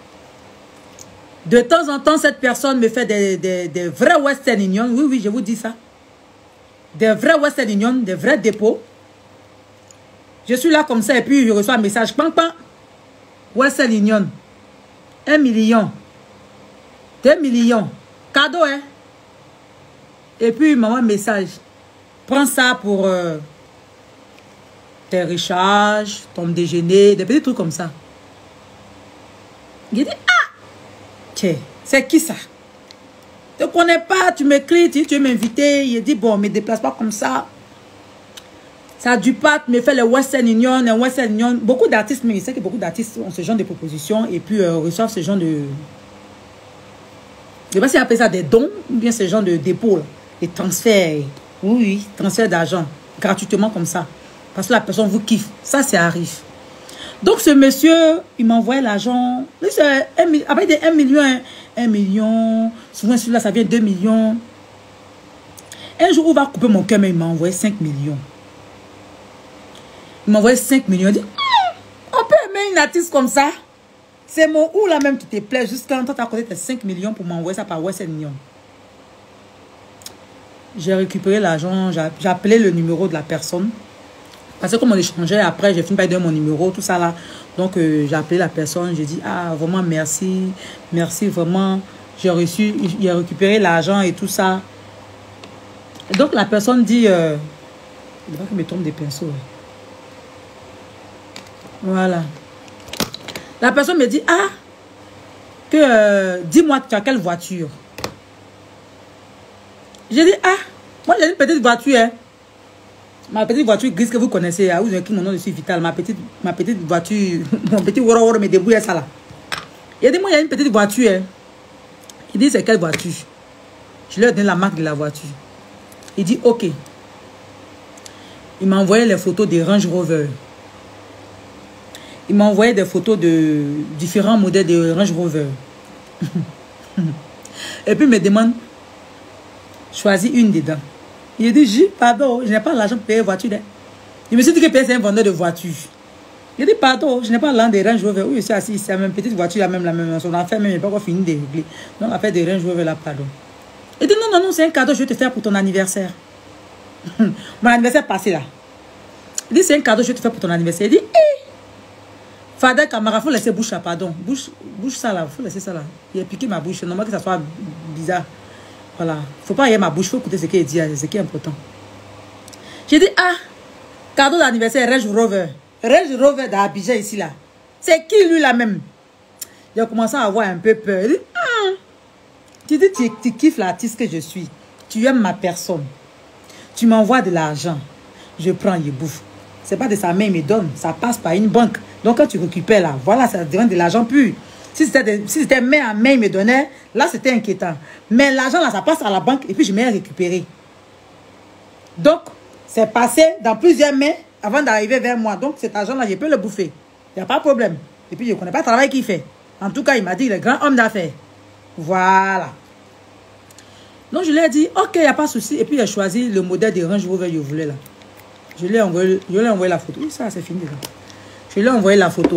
De temps en temps, cette personne me fait des vrais Western Union. Oui, oui, je vous dis ça. Des vrais Western Union, des vrais dépôts. Je suis là comme ça et puis je reçois un message. Pam, pam. Western Union. 1 million. 2 millions. Cadeau, hein. Et puis, il m'envoie un message. Prends ça pour tes recharges, ton déjeuner, des petits trucs comme ça. Il dit, ah! Tiens, c'est qui ça? Tu ne connais pas, tu m'écris, tu veux m'inviter. Il dit, bon, ne me déplace pas comme ça. Ça du pas, me fait le Western Union, Western Union. Beaucoup d'artistes, mais il sait que beaucoup d'artistes ont ce genre de propositions et puis reçoivent ce genre de... Je ne sais pas si on appelle ça des dons ou bien ce genre de dépôt, là. Des transferts. Oui, oui, transfert d'argent. Gratuitement comme ça. Parce que la personne vous kiffe. Ça, ça arrive. Donc, ce monsieur, il m'a envoyé l'argent. Après, des 1 million, 1 million. Souvent, celui-là, ça vient 2 millions. Un jour, il va couper mon cœur, mais il m'a envoyé 5 millions. Il m'a envoyé 5 millions. Il dit, on peut aimer une artiste comme ça. C'est mon ou là même qui te plaît. Jusqu'à quand tu as côté tes 5 millions pour m'envoyer ça par Western Union. J'ai récupéré l'argent. J'ai appelé le numéro de la personne. Parce que comme on échangeait, après, j'ai fini par donner mon numéro, tout ça là. Donc, j'ai appelé la personne. J'ai dit, ah, vraiment, merci. Merci, vraiment. J'ai récupéré l'argent et tout ça. Et donc, la personne dit, il va que me tombe des pinceaux. Voilà. La personne me dit, ah, dis-moi, tu as quelle voiture? J'ai dit, ah, moi j'ai une petite voiture. Hein. Ma petite voiture grise que vous connaissez. Vous avez écrit mon nom dessus, Vital. Ma petite voiture, mon petit woro me débrouille ça là. Il a dit, moi il y a une petite voiture. Hein. Il dit, c'est quelle voiture? Je lui ai donné la marque de la voiture. Il dit, ok. Il m'a envoyé les photos des Range Rover. Il m'a envoyé des photos de différents modèles de Range Rover. Et puis, il me demande, choisis une dedans. Il dit, pardon, je n'ai pas l'argent pour payer une voiture. Je me suis dit que c'est un vendeur de voitures. Il dit, pardon, je n'ai pas l'argent des Range Rover. Oui, je suis assis, c'est la même petite voiture, la même, son affaire, même, il n'est pas encore fini de régler. Donc, affaire des Range Rover, là, pardon. Il dit, non, c'est un cadeau, je vais te faire pour ton anniversaire. Mon anniversaire passé, là. Il dit, c'est un cadeau, je vais te faire pour ton anniversaire. Il dit, Fadel Camara, il faut laisser bouche là, pardon. Bouche ça là, il faut laisser ça là. Il a piqué ma bouche, c'est normal que ça soit bizarre. Voilà. Il ne faut pas y aller ma bouche, il faut écouter ce qu'il dit, ce qui est important. J'ai dit, cadeau d'anniversaire, Range Rover. Range Rover d'Abidjan ici là. C'est qui lui là même? J'ai commencé à avoir un peu peur. Il dit, tu dis, tu kiffes l'artiste que je suis. Tu aimes ma personne. Tu m'envoies de l'argent. Je prends, je bouffe. C'est pas de sa main, il me donne. Ça passe par une banque. Donc quand tu récupères là, voilà, ça devient de l'argent pur. Si c'était main à main, il me donnait, là c'était inquiétant. Mais l'argent là, ça passe à la banque et puis je m'ai récupéré. Donc, c'est passé dans plusieurs mains avant d'arriver vers moi. Donc cet argent là, je peux le bouffer. Il n'y a pas de problème. Et puis je ne connais pas le travail qu'il fait. En tout cas, il m'a dit, il est grand homme d'affaires. Voilà. Donc je lui ai dit, ok, il n'y a pas de souci. Et puis il a choisi le modèle de Range Rover que je voulais là. Je lui ai envoyé la photo. Oui, ça, c'est fini là. Je lui ai envoyé la photo.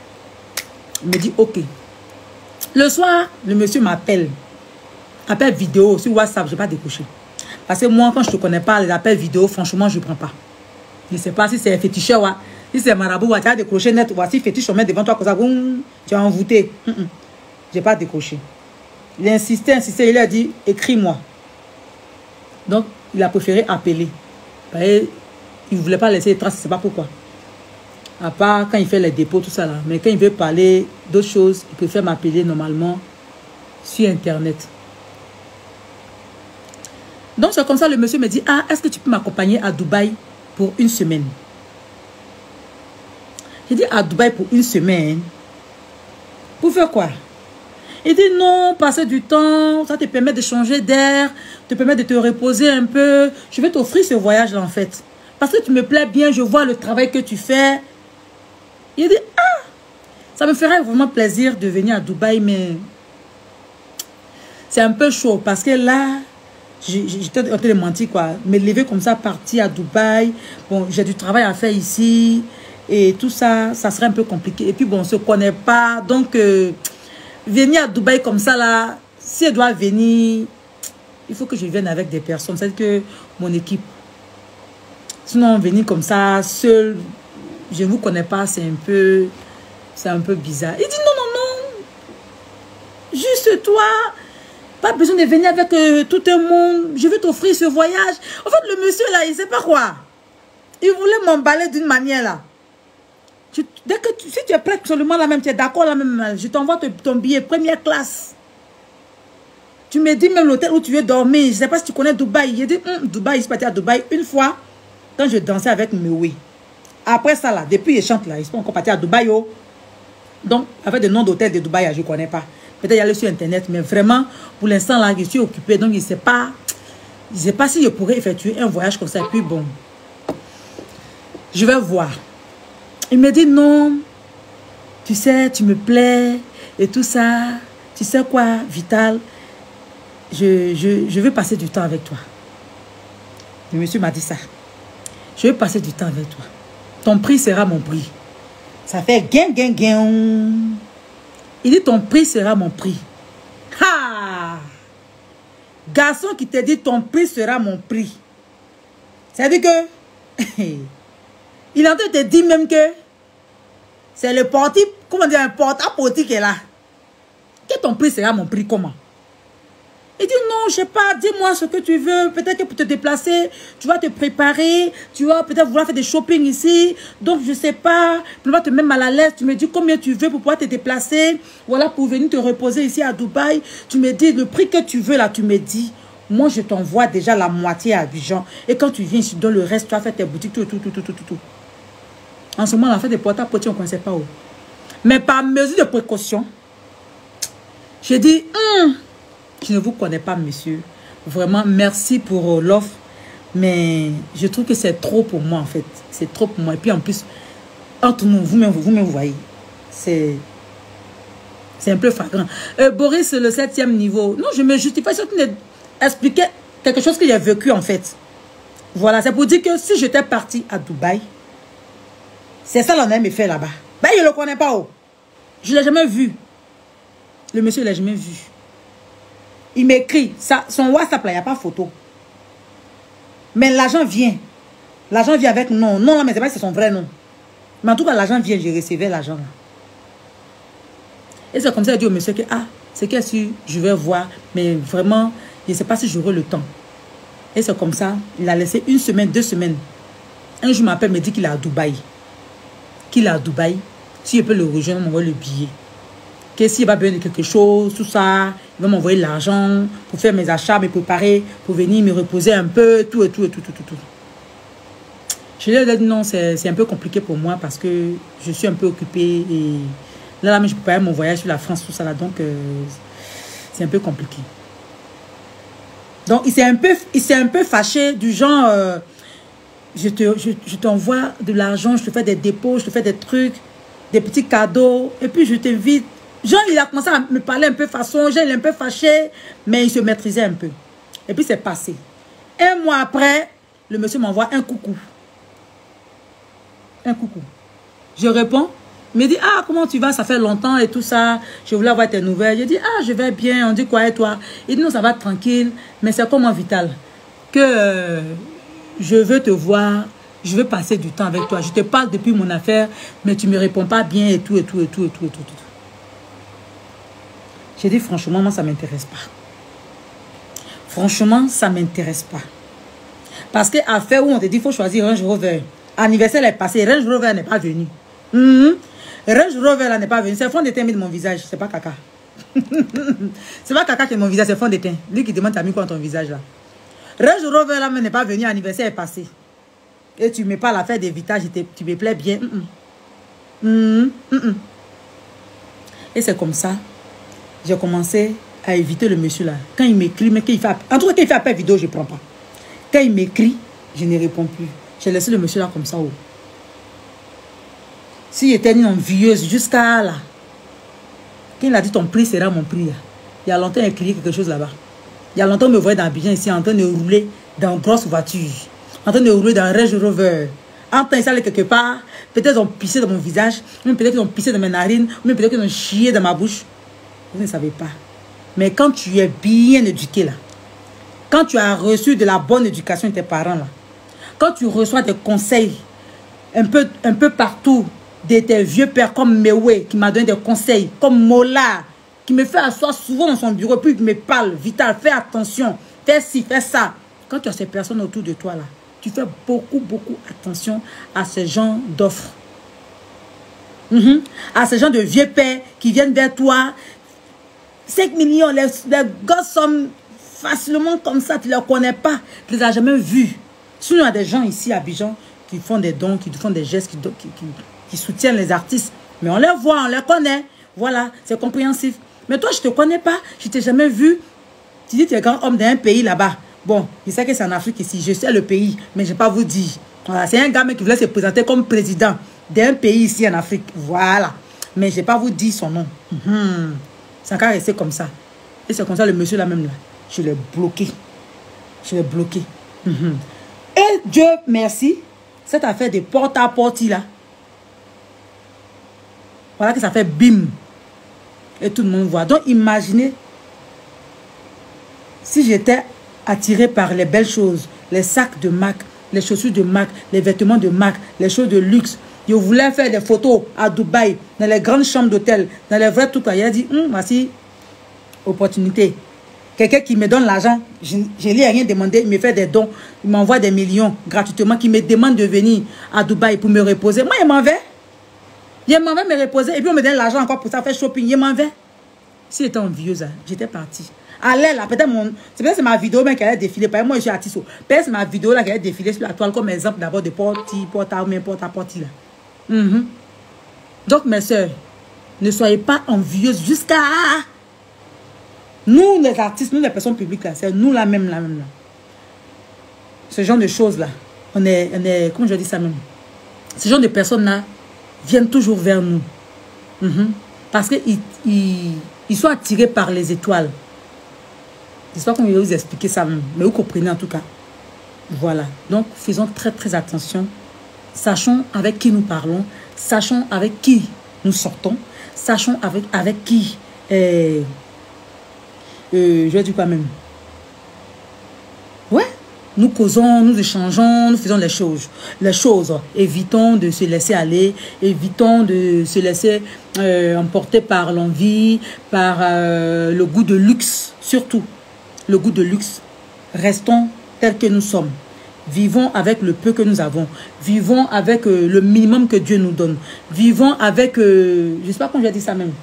Il me dit, ok. Le soir, le monsieur m'appelle. Appel vidéo sur WhatsApp, je n'ai pas décroché. Parce que moi, quand je ne te connais pas, les appels vidéo, franchement, je ne prends pas. Je ne sais pas si c'est féticheur, si c'est marabout, tu as décroché net, si fétiche, on met devant toi comme ça, tu as envoûté. Je n'ai pas décroché. Il a insisté, il a dit, écris-moi. Donc, il a préféré appeler. Il ne voulait pas laisser les traces, je ne sais pas pourquoi. À part quand il fait les dépôts, tout ça là. Mais quand il veut parler d'autres choses, il préfère m'appeler normalement sur Internet. Donc c'est comme ça, le monsieur me dit, est-ce que tu peux m'accompagner à Dubaï pour une semaine? J'ai dit, à Dubaï pour une semaine? Pour faire quoi? Il dit, non, passer du temps, ça te permet de changer d'air, te permet de te reposer un peu. Je vais t'offrir ce voyage-là en fait. Parce que tu me plais bien, je vois le travail que tu fais. Il dit, ça me ferait vraiment plaisir de venir à Dubaï, mais c'est un peu chaud parce que là, j'étais en train de mentir quoi. Me lever comme ça, partir à Dubaï, bon, j'ai du travail à faire ici et tout ça, ça serait un peu compliqué. Et puis bon, on ne se connaît pas, donc venir à Dubaï comme ça là, si elle doit venir, il faut que je vienne avec des personnes, c'est que mon équipe. Sinon, venir comme ça, seul, je ne vous connais pas, c'est un peu bizarre. Il dit non, juste toi, pas besoin de venir avec tout le monde, je vais t'offrir ce voyage. En fait, le monsieur là, il ne sait pas quoi. Il voulait m'emballer d'une manière là. Si tu es prêt seulement là même, tu es d'accord là même, je t'envoie ton billet première classe. Tu me dis même l'hôtel où tu veux dormir. Je ne sais pas si tu connais Dubaï. Il dit, Dubaï, je suis parti à Dubaï une fois. Quand je dansais avec Mewe. Après ça, là, depuis il chante là, ils sont encore partis à Dubaï. Oh. Donc, avec des noms d'hôtels de Dubaï, je ne connais pas. Peut-être y aller sur Internet, mais vraiment, pour l'instant, là, je suis occupée. Donc, je ne sais pas si je pourrais effectuer un voyage comme ça. Et puis, bon, je vais voir. Il me dit, non, tu sais, tu me plais et tout ça. Tu sais quoi, Vital, je veux passer du temps avec toi. Le monsieur m'a dit ça. Je vais passer du temps avec toi. Ton prix sera mon prix. Ça fait gain. Il dit ton prix sera mon prix. Ha! Garçon qui te dit ton prix sera mon prix. Ça veut dire que il est en train de te dire même que c'est le porti, comment dire, un porte-à-porti qui est là. Que ton prix sera mon prix, comment? Il dit non, je sais pas, dis-moi ce que tu veux. Peut-être que pour te déplacer, tu vas te préparer. Tu vas peut-être vouloir faire des shopping ici. Donc, je sais pas. Tu vas te mettre mal à l'aise. Tu me dis combien tu veux pour pouvoir te déplacer. Voilà, pour venir te reposer ici à Dubaï. Tu me dis le prix que tu veux là, tu me dis. Moi, je t'envoie déjà la moitié à Abidjan. Et quand tu viens, je te donne le reste. Tu vas faire tes boutiques, tout. En ce moment, on a fait des porte-à-porte, on ne connaissait pas où. Mais par mesure de précaution, j'ai dit, je ne vous connais pas, monsieur. Vraiment, merci pour l'offre. Mais je trouve que c'est trop pour moi, en fait. C'est trop pour moi. Et puis, en plus, entre nous, vous-même, vous voyez. C'est... C'est un peu flagrant. Boris, le 7e niveau. Non, je me justifie surtout d'expliquer quelque chose que j'ai vécu en fait. Voilà, c'est pour dire que si j'étais partie à Dubaï, c'est ça l'on aime faire là-bas. Ben, il ne le connaît pas. Oh. Je ne l'ai jamais vu. Le monsieur ne l'a jamais vu. Il m'écrit, son WhatsApp là, il n'y a pas photo. Mais l'argent vient. L'argent vient avec non. Non, mais c'est pas que c'est son vrai nom. Mais en tout cas, l'argent vient, j'ai recevé l'argent là. Et c'est comme ça, il dit au monsieur que, ah, c'est que si je vais voir, mais vraiment, je ne sais pas si j'aurai le temps. Et c'est comme ça, il a laissé 1 semaine, 2 semaines. Un jour, il m'appelle, me dit qu'il est à Dubaï. Qu'il est à Dubaï. Si je peux le rejoindre, il m'envoie le billet. Que s'il va besoin de quelque chose, tout ça, il va m'envoyer l'argent pour faire mes achats, me préparer, pour venir me reposer un peu, tout et tout et tout, tout, tout, tout. Je lui ai dit non, c'est un peu compliqué pour moi parce que je suis un peu occupée et là, je préparais mon voyage sur la France, tout ça là, donc c'est un peu compliqué. Donc il s'est un peu fâché du genre, je t'envoie de l'argent, je te fais des dépôts, je te fais des trucs, des petits cadeaux, et puis je t'invite. Jean, il a commencé à me parler un peu façon, Jean, il est un peu fâché, mais il se maîtrisait un peu. Et puis c'est passé. 1 mois après, le monsieur m'envoie un coucou. Un coucou. Je réponds. Il me dit, ah, comment tu vas? Ça fait longtemps et tout ça. Je voulais avoir tes nouvelles. Je dis, ah, je vais bien. On dit quoi et toi? Il dit, non, ça va tranquille. Mais c'est comment, Vital? Que je veux te voir. Je veux passer du temps avec toi. Je te parle depuis mon affaire, mais tu ne me réponds pas bien et tout, et tout, et tout, et tout, et tout. J'ai dit, franchement, moi, ça ne m'intéresse pas. Franchement, ça ne m'intéresse pas. Parce qu'à faire où on te dit, il faut choisir Range Rover. Anniversaire est passé, Range Rover n'est pas venu. Range Rover n'est pas venu. C'est fond de teint mis de mon visage, c'est pas caca. C'est pas caca qui est mon visage, c'est fond de teint. Lui qui demande, t'as mis quoi dans ton visage là? Range Rover là n'est pas venu, anniversaire est passé. Et tu ne mets pas l'affaire des vitages, tu me plais bien. Et c'est comme ça, j'ai commencé à éviter le monsieur là. Quand il m'écrit, mais qu'il fait... En tout cas, quand il fait appel vidéo, je ne prends pas. Quand il m'écrit, je ne réponds plus. J'ai laissé le monsieur là comme ça. S'il était une envieuse jusqu'à là, quand il a dit ton prix sera mon prix, il y a longtemps il a crié quelque chose là-bas. Il y a longtemps on me voyait dans Abidjan ici en train de rouler dans une grosse voiture, en train de rouler dans un Range Rover. En train d'aller quelque part, peut-être ils ont pissé dans mon visage, ou peut-être qu'ils ont pissé dans mes narines, ou peut-être qu'ils ont chié dans ma bouche. Vous ne savez pas. Mais quand tu es bien éduqué là, quand tu as reçu de la bonne éducation de tes parents là, quand tu reçois des conseils un peu partout de tes vieux pères comme Mewe qui m'a donné des conseils, comme Mola qui me fait asseoir souvent dans son bureau puis qui me parle, Vital, fais attention, fais ci, fais ça. Quand tu as ces personnes autour de toi là, tu fais beaucoup attention à ce genre d'offres. À ce genre de vieux pères qui viennent vers toi. 5 millions, les gosses sont facilement comme ça, tu ne les connais pas, tu ne les as jamais vus. Sinon, il y a des gens ici à Abidjan qui font des dons, qui font des gestes, qui soutiennent les artistes. Mais on les voit, on les connaît. Voilà, c'est compréhensif. Mais toi, je ne te connais pas, je ne t'ai jamais vu. Tu dis que tu es grand homme d'un pays là-bas. Bon, je sais que c'est en Afrique ici, je sais le pays, mais je ne vais pas vous dire. Voilà, c'est un gars qui voulait se présenter comme président d'un pays ici en Afrique. Voilà. Mais je ne vais pas vous dire son nom. Ça va rester comme ça. Et c'est comme ça, le monsieur là même là, je l'ai bloqué. Je l'ai bloqué. Et Dieu merci, cette affaire de porte-à-porte là, voilà que ça fait bim. Et tout le monde voit. Donc imaginez si j'étais attiré par les belles choses, les sacs de marque, les chaussures de marque, les vêtements de marque, les choses de luxe. Je voulais faire des photos à Dubaï, dans les grandes chambres d'hôtel, dans les vrais trucs. Il a dit, voici, opportunité. Quelqu'un qui me donne l'argent, je ne lui ai rien demandé, il me fait des dons, il m'envoie des millions gratuitement, qui me demande de venir à Dubaï pour me reposer. Moi, il m'en vais. Il m'en vais me reposer, et puis on me donne l'argent encore pour ça, faire shopping, il m'en vais. Si j'étais envieuse, j'étais partie. Allez là, peut-être c'est ma vidéo mais qu'elle a défilé. Par exemple, moi je suis artiste. Peut-être c'est ma vidéo là qu'elle a défilé sur la toile comme exemple d'abord de porte-à-porte là. Donc mes soeurs, ne soyez pas envieuses jusqu'à... Nous les artistes, nous les personnes publiques là, c'est nous là même là. Ce genre de choses là, on est comment je dis ça même? Ce genre de personnes là viennent toujours vers nous. Parce qu'ils sont attirés par les étoiles. J'espère qu'on va vous expliquer ça même. Mais vous comprenez en tout cas. Voilà. Donc, faisons très, très attention. Sachons avec qui nous parlons. Sachons avec qui nous sortons. Sachons avec qui... je vais dire quoi même. Ouais. Nous causons, nous échangeons, nous faisons les choses. Les choses. Évitons de se laisser aller. Évitons de se laisser emporter par l'envie, par le goût de luxe. Surtout, le goût de luxe. Restons tels que nous sommes. Vivons avec le peu que nous avons. Vivons avec le minimum que Dieu nous donne. Vivons avec... je ne sais pas comment je vais dire ça même.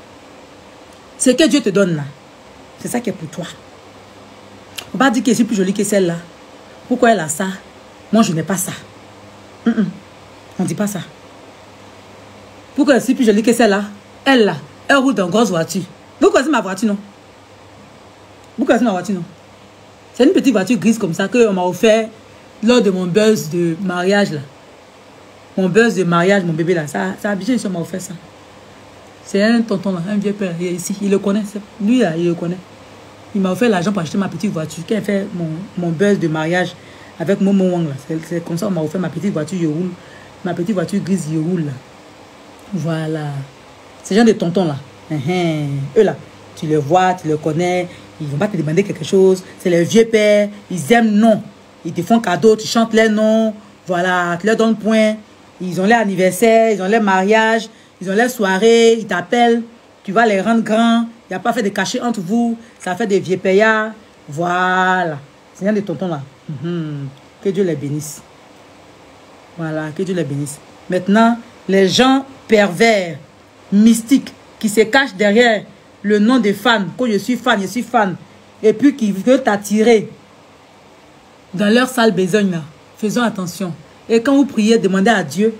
Ce que Dieu te donne là, c'est ça qui est pour toi. On ne peut pas dire qu'elle est plus jolie que celle-là. Pourquoi elle a ça? Moi, je n'ai pas ça. On ne dit pas ça. Pourquoi elle est plus jolie que celle-là? Elle là, elle roule dans une grosse voiture. Vous connaissez ma voiture, non? Vous connaissez ma voiture, non? C'est une petite voiture grise comme ça qu'on m'a offert lors de mon buzz de mariage là. Mon buzz de mariage, mon bébé là. Ça a habitué, il m'a offert ça. C'est un tonton là, un vieux père. Il est ici, il le connaît. Lui là, il le connaît. Il m'a offert l'argent pour acheter ma petite voiture. Quand il fait mon buzz de mariage avec Momo Wang là. C'est comme ça qu'on m'a offert ma petite voiture, je roule. Ma petite voiture grise, je roule là. Voilà. Ces gens de tontons là. Eux là, tu les vois, tu les connais. Ils ne vont pas te demander quelque chose. C'est les vieux pères. Ils aiment non. Ils te font cadeau, tu chantes les noms. Voilà, tu leur donnes point. Ils ont leur anniversaire, ils ont leur mariage, ils ont leur soirée, ils t'appellent. Tu vas les rendre grands. Il n'y a pas fait de cachet entre vous. Ça fait des vieux payards. Voilà. C'est rien de tonton là. Que Dieu les bénisse. Voilà, que Dieu les bénisse. Maintenant, les gens pervers, mystiques, qui se cachent derrière le nom des fans. Quand je suis fan. Et puis qui veulent t'attirer dans leur sale besogne là. Faisons attention. Et quand vous priez, demandez à Dieu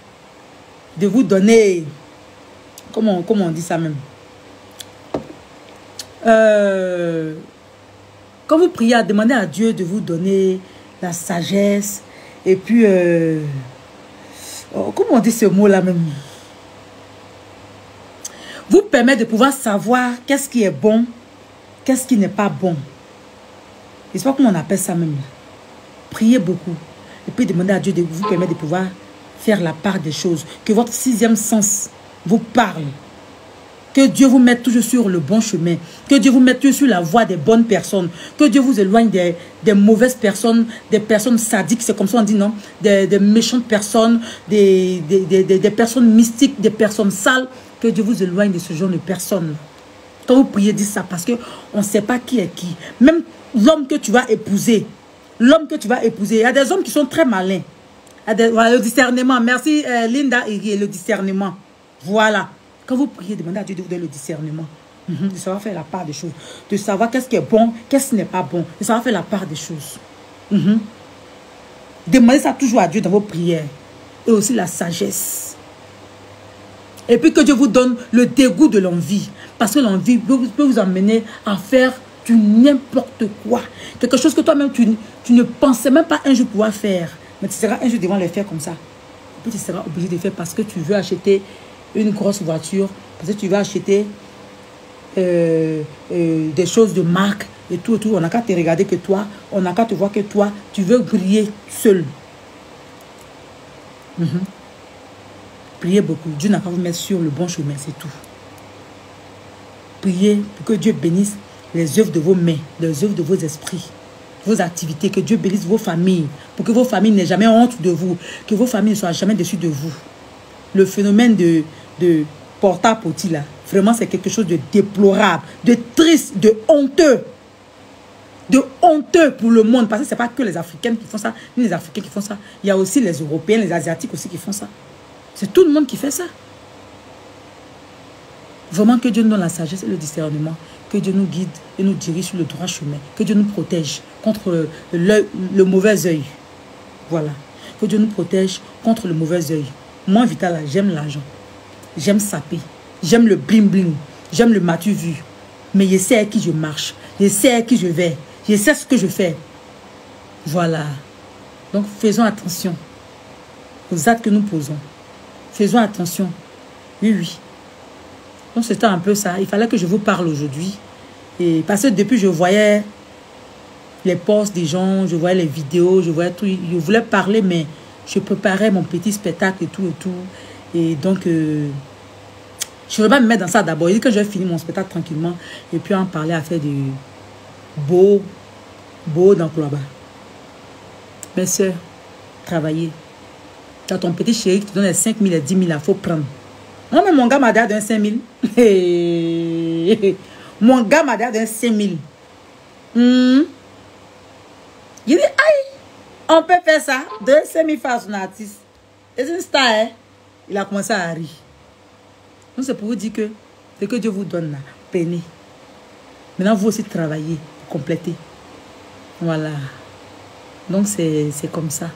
de vous donner... Comment on dit ça même? Quand vous priez, demandez à Dieu de vous donner la sagesse. Et puis... comment on dit ce mot là même? Vous permet de pouvoir savoir qu'est-ce qui est bon, qu'est-ce qui n'est pas bon. Je ne sais pas comment on appelle ça même. Priez beaucoup. Et puis demandez à Dieu de vous permettre de pouvoir faire la part des choses. Que votre sixième sens vous parle. Que Dieu vous mette toujours sur le bon chemin. Que Dieu vous mette toujours sur la voie des bonnes personnes. Que Dieu vous éloigne des mauvaises personnes, des personnes sadiques, c'est comme ça on dit, non? Des méchantes personnes, des personnes mystiques, des personnes sales. Que Dieu vous éloigne de ce genre de personnes. Quand vous priez, dites ça parce qu'on ne sait pas qui est qui. Même l'homme que tu vas épouser, il y a des hommes qui sont très malins. Voilà, le discernement. Merci Linda et le discernement. Voilà. Quand vous priez, demandez à Dieu de vous donner le discernement. De savoir faire la part des choses. De savoir qu'est-ce qui est bon, qu'est-ce qui n'est pas bon. De savoir faire la part des choses. Demandez ça toujours à Dieu dans vos prières. Et aussi la sagesse. Et puis que Dieu vous donne le dégoût de l'envie. Parce que l'envie peut vous amener à faire du n'importe quoi. Quelque chose que toi-même, tu ne pensais même pas un jour pouvoir faire. Mais tu seras un jour devant le faire comme ça. Et puis tu seras obligé de faire parce que tu veux acheter une grosse voiture. Parce que tu veux acheter des choses de marque et tout. On n'a qu'à te regarder que toi. On n'a qu'à te voir que toi. Tu veux briller seul. Priez beaucoup. Dieu n'a qu'à vous mettre sur le bon chemin, c'est tout. Priez pour que Dieu bénisse les œuvres de vos mains, les œuvres de vos esprits, vos activités, que Dieu bénisse vos familles, pour que vos familles n'aient jamais honte de vous, que vos familles ne soient jamais déçues de vous. Le phénomène de porta-à-potty là, vraiment c'est quelque chose de déplorable, de triste, de honteux pour le monde, parce que ce n'est pas que les Africains qui font ça, ni les Africains qui font ça, il y a aussi les Européens, les Asiatiques aussi qui font ça. C'est tout le monde qui fait ça. Vraiment que Dieu nous donne la sagesse et le discernement. Que Dieu nous guide et nous dirige sur le droit chemin. Que Dieu nous protège contre le mauvais œil. Voilà. Que Dieu nous protège contre le mauvais œil. Moi, Vital, j'aime l'argent. J'aime saper. J'aime le bling bling. J'aime le matu vu. Mais je sais à qui je marche. Je sais à qui je vais. Je sais ce que je fais. Voilà. Donc, faisons attention aux actes que nous posons. Faisons attention. Oui, oui. Donc c'était un peu ça. Il fallait que je vous parle aujourd'hui. Et parce que depuis, je voyais les posts des gens, je voyais les vidéos, je voyais tout. Je voulais parler, mais je préparais mon petit spectacle et tout et tout. Et donc, je ne vais pas me mettre dans ça d'abord. Il dit que je vais finir mon spectacle tranquillement et puis en parler à faire du beau dans Kouaba. Mes soeurs, travaillez. Tu as ton petit chéri qui te donne les 5 000 et 10 000, il faut prendre. Moi, mais mon gars m'a donné 5 000. Mon gars m'a donné 5 000. Il dit, aïe, on peut faire ça. Donner 5 000 francs à son artiste. C'est une star, hein? Il a commencé à rire. Donc, c'est pour vous dire que ce que Dieu vous donne là, peinez. Maintenant, vous aussi travaillez, complétez. Voilà. Donc, c'est comme ça.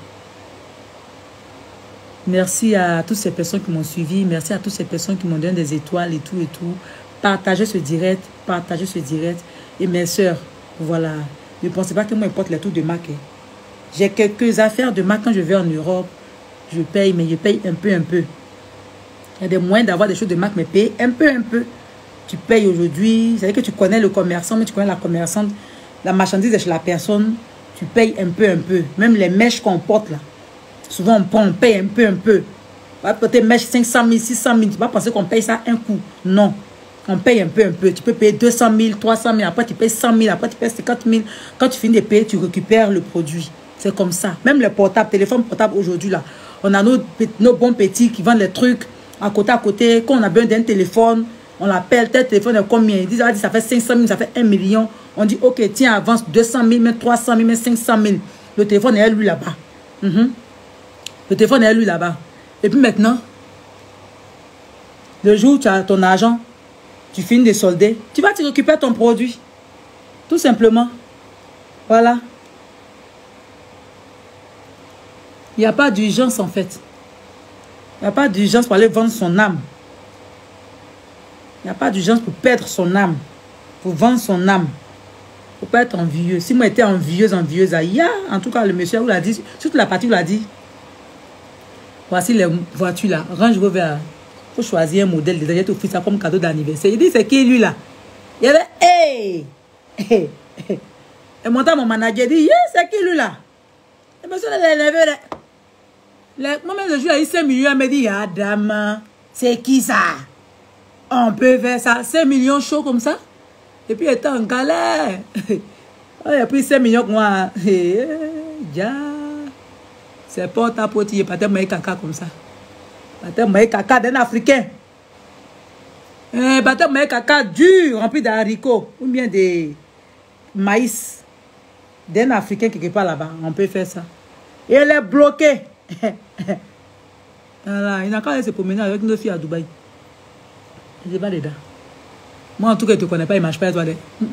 Merci à toutes ces personnes qui m'ont suivi. Merci à toutes ces personnes qui m'ont donné des étoiles et tout et tout. Partagez ce direct. Partagez ce direct. Et mes soeurs, voilà. Ne pensez pas que moi, importe les tours de marque. J'ai quelques affaires de marque quand je vais en Europe. Je paye, mais je paye un peu, un peu. Il y a des moyens d'avoir des choses de marque, mais payer un peu, un peu. Tu payes aujourd'hui. C'est-à-dire que tu connais le commerçant, mais tu connais la commerçante. La marchandise est chez la personne. Tu payes un peu, un peu. Même les mèches qu'on porte là. Souvent, on prend, on paye un peu, un peu. On va porter mèche 500 000, 600 000. Tu ne vas pas penser qu'on paye ça un coup. Non. On paye un peu, un peu. Tu peux payer 200 000, 300 000. Après, tu payes 100 000. Après, tu payes 50 000. Quand tu finis de payer, tu récupères le produit. C'est comme ça. Même les portables, téléphones portables aujourd'hui, là. On a nos bons petits qui vendent les trucs à côté. Quand on a besoin d'un téléphone, on l'appelle. Tel téléphone est combien? Ils disent, ça fait 500 000, ça fait 1 million. On dit, ok, tiens, avance 200 000, mais 300 000, mais 500 000. Le téléphone est lui là-bas. Le téléphone est lui là-bas. Et puis maintenant, le jour où tu as ton argent, tu finis de solder, tu vas te récupérer ton produit. Tout simplement. Voilà. Il n'y a pas d'urgence en fait. Il n'y a pas d'urgence pour aller vendre son âme. Il n'y a pas d'urgence pour perdre son âme. Pour vendre son âme. Il ne faut pas être envieux. Si moi j'étais envieuse, aïe, en tout cas le monsieur vous l'a dit, surtout la partie vous l'a dit. Voici les voitures là. Range Rover. Il faut choisir un modèle. Déjà, tu offres ça comme cadeau d'anniversaire. Il dit, c'est qui lui là? Il y avait, hey! Et mon manager dit, yeah, c'est qui lui là? Et monsieur l'a levé. Moi-même, le jour, il 5 millions. Il me dit, Adam, c'est qui ça? On peut faire ça. 5 millions chaud comme ça? Et puis, il était en galère. Il a pris 5 millions que moi. C'est pas ta pote, pas tellement caca comme ça. Pas tellement caca d'un Africain. Pas tellement caca dur, rempli d'haricots. Ou bien de maïs. D'un Africain quelque part là-bas. On peut faire ça. Et elle est bloquée. Voilà, il n'a qu'à aller se promener avec nos filles à Dubaï. Je ne sais pas dedans. Moi, en tout cas, je ne te connais pas, il ne marche pas avec toi.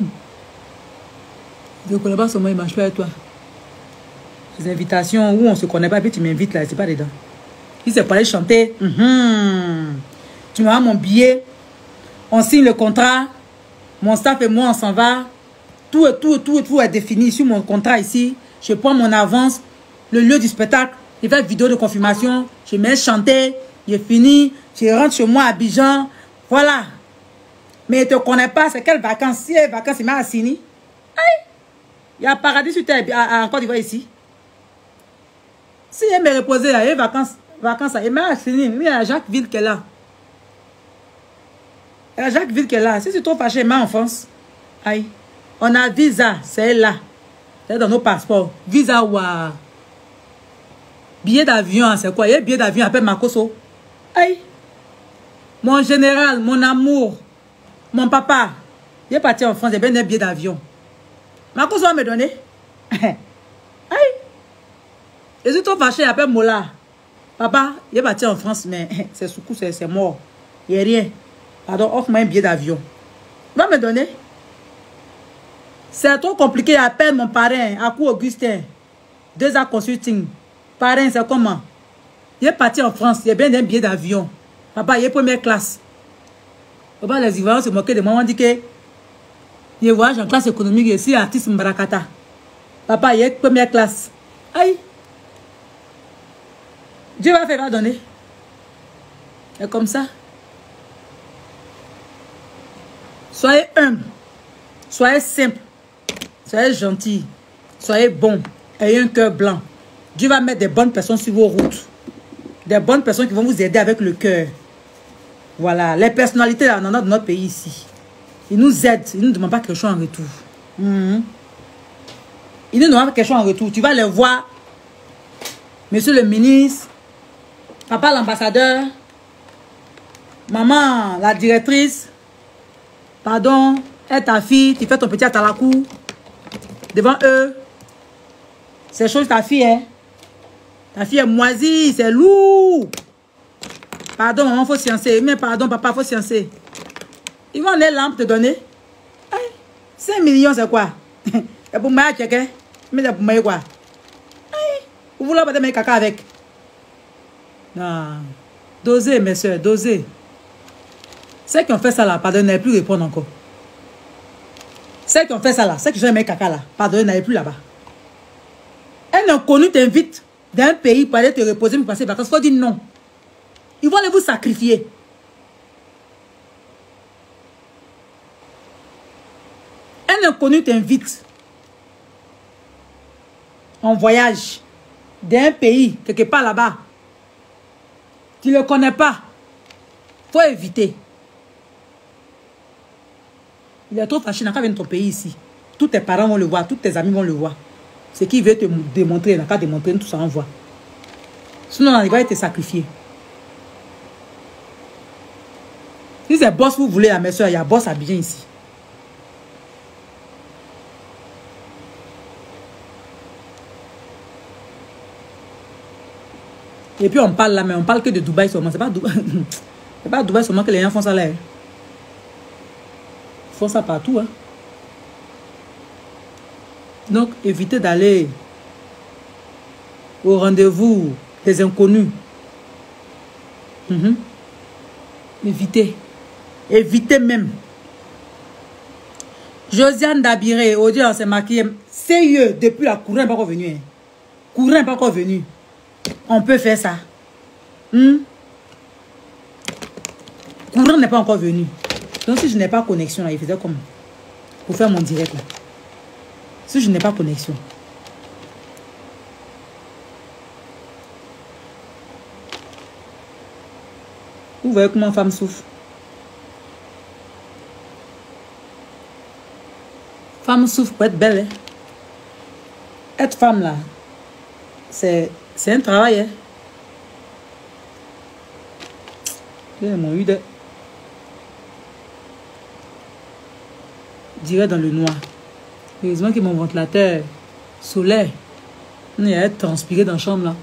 Je ne connais pas seulement, il ne marche pas avec toi. Les invitations où on ne se connaît pas, puis tu m'invites là, c'est pas dedans. Si c'est pour aller chanter, tu m'as mon billet, on signe le contrat, mon staff et moi, on s'en va. Tout est défini sur mon contrat ici. Je prends mon avance, le lieu du spectacle, je fais une vidéo de confirmation, je mets chanter, j'ai fini, je rentre chez moi à Abidjan, voilà. Mais je ne te connais pas, c'est quelles vacances? Si les vacances, il m'a assigné. Il y a un paradis sur terre en Côte d'Ivoire ici. Si elle me reposait là, il y a vacances, il m'a assigné. Il y a Jacques Ville qui est là. Il y a Jacques Ville qui est là. Si c'est trop fâché, il m'a en France. Aïe. On a visa, c'est là. C'est dans nos passeports. Visa ou billet d'avion, c'est quoi? Il y a billet d'avion, appelle Makoso. Aïe. Mon général, mon amour, mon papa, il est parti en France, il y a bien un billet d'avion. Makoso va me donner. Aïe. Je suis trop fâché, il appelle Mola. Papa, il est parti en France, mais c'est sous coup, c'est mort. Il n'y a rien. Pardon, offre-moi un billet d'avion. Il va me donner. C'est trop compliqué, il appelle mon parrain, Akou Augustin. 2A Consulting. Parrain, c'est comment? Il est parti en France, il y a bien un billet d'avion. Papa, il est première classe. Papa, les Ivoiriens se moquaient de moi, on dit que il voyage en classe économique ici, artiste Mbarakata. Papa, il est première classe. Aïe. Dieu va faire, va donner. Et comme ça. Soyez humble. Soyez simple. Soyez gentil. Soyez bon. Ayez un cœur blanc. Dieu va mettre des bonnes personnes sur vos routes. Des bonnes personnes qui vont vous aider avec le cœur. Voilà. Les personnalités là, dans notre pays ici. Ils nous aident. Ils ne nous demandent pas quelque chose en retour. Ils ne demandent pas quelque chose en retour. Tu vas les voir. Monsieur le ministre. Papa l'ambassadeur. Maman la directrice. Pardon. Elle ta fille. Tu fais ton petit atalakou. Devant eux. C'est chose ta fille, hein. Ta fille est moisie, c'est lourd. Pardon, maman, faut sciencer. Mais pardon, papa, faut sciencer. Ils vont les lampes te donner. 5 millions, c'est quoi? C'est pour moi, checker. Mais c'est pour moi, quoi? Vous voulez pas de mes caca avec? Non. Dosez, mes soeurs, dosez. Ceux qui ont fait ça là, pardonnez, n'allez plus répondre encore. Ceux qui ont fait ça là, ceux qui ont mis caca là, pardonnez, n'allez plus là-bas. Un inconnu t'invite d'un pays pour aller te reposer, pour passer les vacances. Il faut dire non. Ils vont aller vous sacrifier. Un inconnu t'invite en voyage d'un pays, quelque part là-bas. Tu ne le connais pas. Il faut éviter. Il est trop fâché. Quand vient ton pays ici, tous tes parents vont le voir, tous tes amis vont le voir. Ce qu'il veut te démontrer, il n'a qu'à démontrer, tout ça on voit. Sinon, il va te sacrifier. Si c'est boss vous voulez, mes soeurs, il y a boss Abidjan ici. Et puis on parle là, mais on parle que de Dubaï seulement. C'est pas Dubaï. C'est pas Dubaï seulement que les gens font ça là. Ils font ça partout. Hein. Donc, évitez d'aller au rendez-vous des inconnus. Évitez. Évitez même. Josiane Dabiré, Odile, s'est maquillée. Sérieux, depuis la courant n'est pas encore venue. Hein. Courant n'est pas encore venu. On peut faire ça. Courant n'est pas encore venu. Donc, si je n'ai pas connexion, là, il faisait comme pour faire mon direct là. Si je n'ai pas connexion. Vous voyez comment une femme souffre. Femme souffre pour être belle. Hein? Être femme là, c'est un travail. Hein? J'ai mon huile. Direct dans le noir. Heureusement que mon ventilateur solaire, il a transpiré dans la chambre là.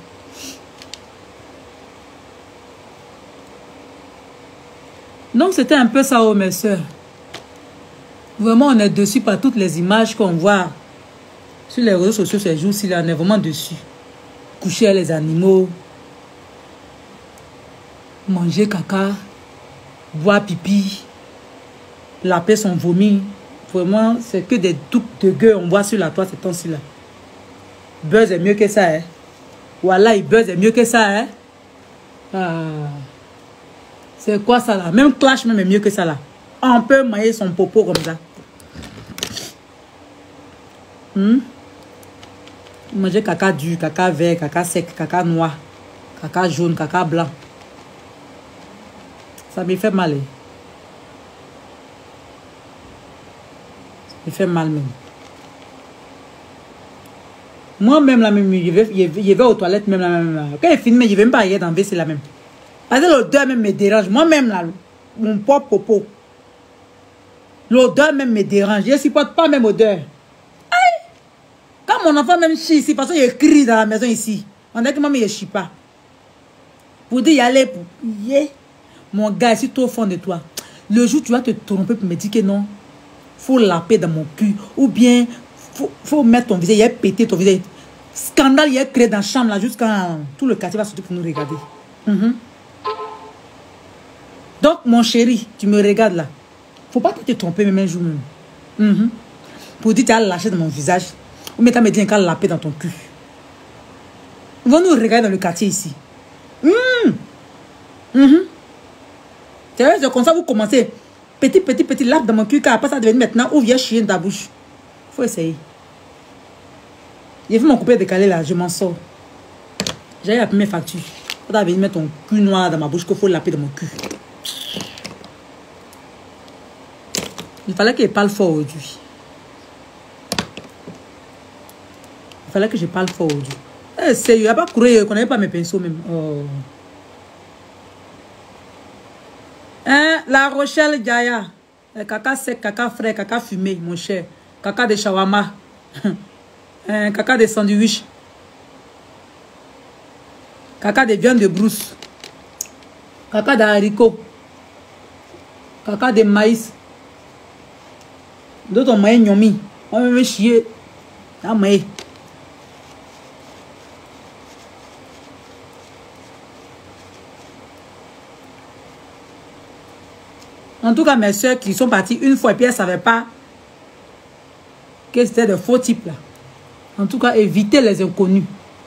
Donc c'était un peu ça, oh mes soeurs. Vraiment, on est dessus par toutes les images qu'on voit sur les réseaux sociaux ces jours-ci là. On est vraiment dessus. Coucher avec les animaux, manger caca, boire pipi, laper son vomi. Vraiment, c'est que des doutes de gueule on voit sur la toile ces temps-ci là. Buzz est mieux que ça, hein. Voilà, il buzz est mieux que ça, hein. C'est quoi ça là? Même Clash même est mieux que ça là. On peut mailler son popo comme ça. Manger caca dur, caca vert, caca sec, caca noir, caca jaune, caca blanc. Ça me fait mal. Ça me fait mal même. Moi-même, la même, je vais aux toilettes même la même. Quand il finit, je ne vais même pas aller dans le WC la même. Parce que l'odeur même me dérange. Moi-même, là, mon propre popo. L'odeur même me dérange. Je ne supporte pas même odeur. Aïe! Quand mon enfant même chie ici, parce qu'il crie dans la maison ici. On dirait que maman ne chie pas. Pour dire y aller, pour... Yeah. Mon gars, je suis trop fond de toi. Le jour où tu vas te tromper pour me dire que non, il faut laper dans mon cul. Ou bien, faut mettre ton visage, il a pété ton visage. Scandale, il a créé dans la chambre là, jusqu'à tout le quartier va sortir pour nous regarder. Donc, mon chéri, tu me regardes là. Faut pas te tromper même un jour même. Pour dire que tu as lâché dans mon visage. Ou bien tu as me dit qu'elle a lapé dans ton cul. Ils vont nous regarder dans le quartier ici. C'est comme ça vous commencez petit, lave dans mon cul, car après ça devient maintenant, ouvre, viens chier dans ta bouche. Faut essayer. J'ai vu mon coupé décalé là, je m'en sors. J'ai eu la première facture. Tu vas venir mettre ton cul noir dans ma bouche qu'il faut laper dans mon cul. Il fallait que je parle fort aujourd'hui. Il fallait que je parle fort aujourd'hui. Eh, sérieux, il n'y a pas courir, je ne connais pas mes pinceaux même. Oh. Hein, La Rochelle Jaya. Caca sec, caca frais, caca fumé, mon cher. Caca de shawarma. Caca de sandwich. Caca de viande de brousse. Caca d'haricots. Caca de maïs. D'autres maïs nyomi. On va me chier. Ah, maïs. En tout cas, mes soeurs qui sont parties une fois et puis elles ne savaient pas que c'était de faux types là. En tout cas, évitez les inconnus.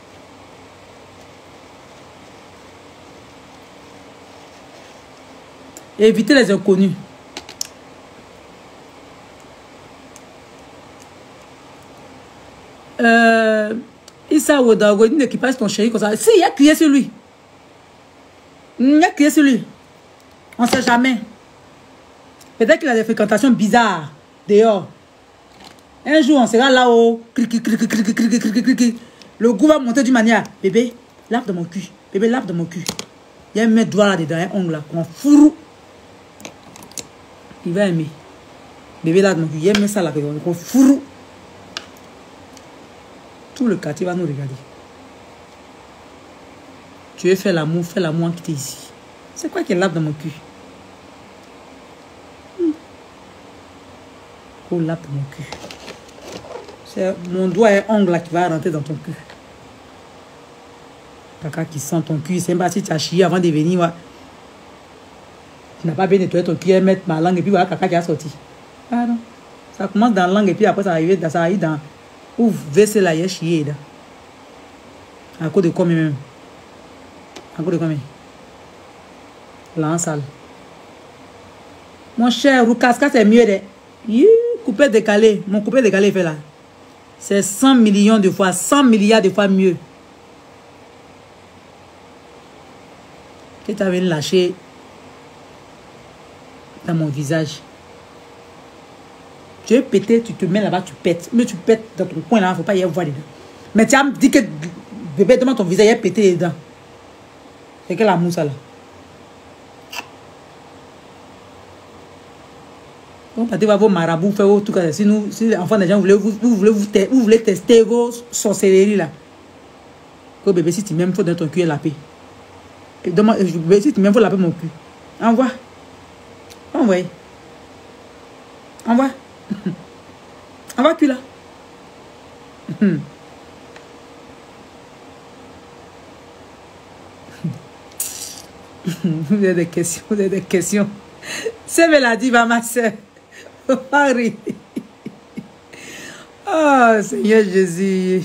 Évitez les inconnus. Issa Wodago, il qui passe ton chéri comme ça. Si, il a crié sur lui. Il a crié sur lui. On ne sait jamais. Peut-être qu'il a des fréquentations bizarres dehors. Un jour, on sera là-haut. Le goût va monter d'une manière. Bébé, lave dans mon cul. Bébé, lave dans mon cul. Il y a un doigt là-dedans, un ongle là. On fourre. Il va aimer. Bébé, lave dans mon cul. Il aime ça là. On fourre. Tout le quartier va nous regarder. Tu veux faire l'amour en quitté ici. C'est quoi qu'il lave dans mon cul? Oh, lave dans mon cul. C'est mon doigt et ongle là qui va rentrer dans ton cul. Caca qui sent ton cul. C'est pas si tu as chié avant de venir. Ouais. Tu n'as pas bien nettoyé ton cul et mettre ma langue et puis voilà caca qui a sorti. Ah non. Ça commence dans la langue et puis après ça arrive dans... Ouf, verser là, il y a chié là. À cause de combien même? À cause de combien? Là en salle. Mon cher, Roukaska c'est mieux de... Coupé décalé. Mon coupé décalé fait là. C'est 100 millions de fois, 100 milliards de fois mieux. Que tu avais lâché dans mon visage. Tu veux péter, tu te mets là-bas, tu pètes. Mais tu pètes dans ton coin là, il ne faut pas y avoir dedans. Mais tu as dit que bébé devant ton visage, il a pété dedans. C'est que la mousse là. Donc, partez voir vos marabouts, faire tout cas. Si les enfants des gens vous voulez tester vos sorcelleries là. Que bébé, si tu m'aimes, il faut donner ton cul et la paix. Et demande, bébé, si tu m'aimes, il faut laver mon cul. Envoie. Envoie. Envoie. Envoie cul là. Vous avez des questions, vous avez des questions. C'est Mélodie, va ma soeur. Marie. Oh, Seigneur Jésus.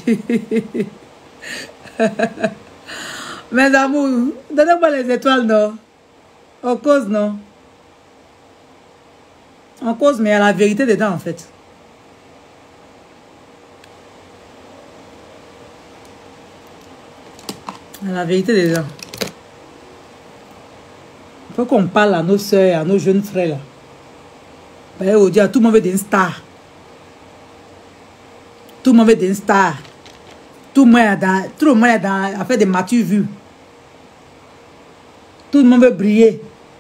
Mes amours, donnez-moi les étoiles, non? En cause, non? En cause, mais il y a la vérité dedans, en fait. Il y a la vérité dedans. Il faut qu'on parle à nos soeurs, à nos jeunes frères, là. Aujourd'hui, tout le monde veut des stars. Tout le monde veut des stars. Tout le monde est dans à faire des matures vues. Tout le monde veut briller.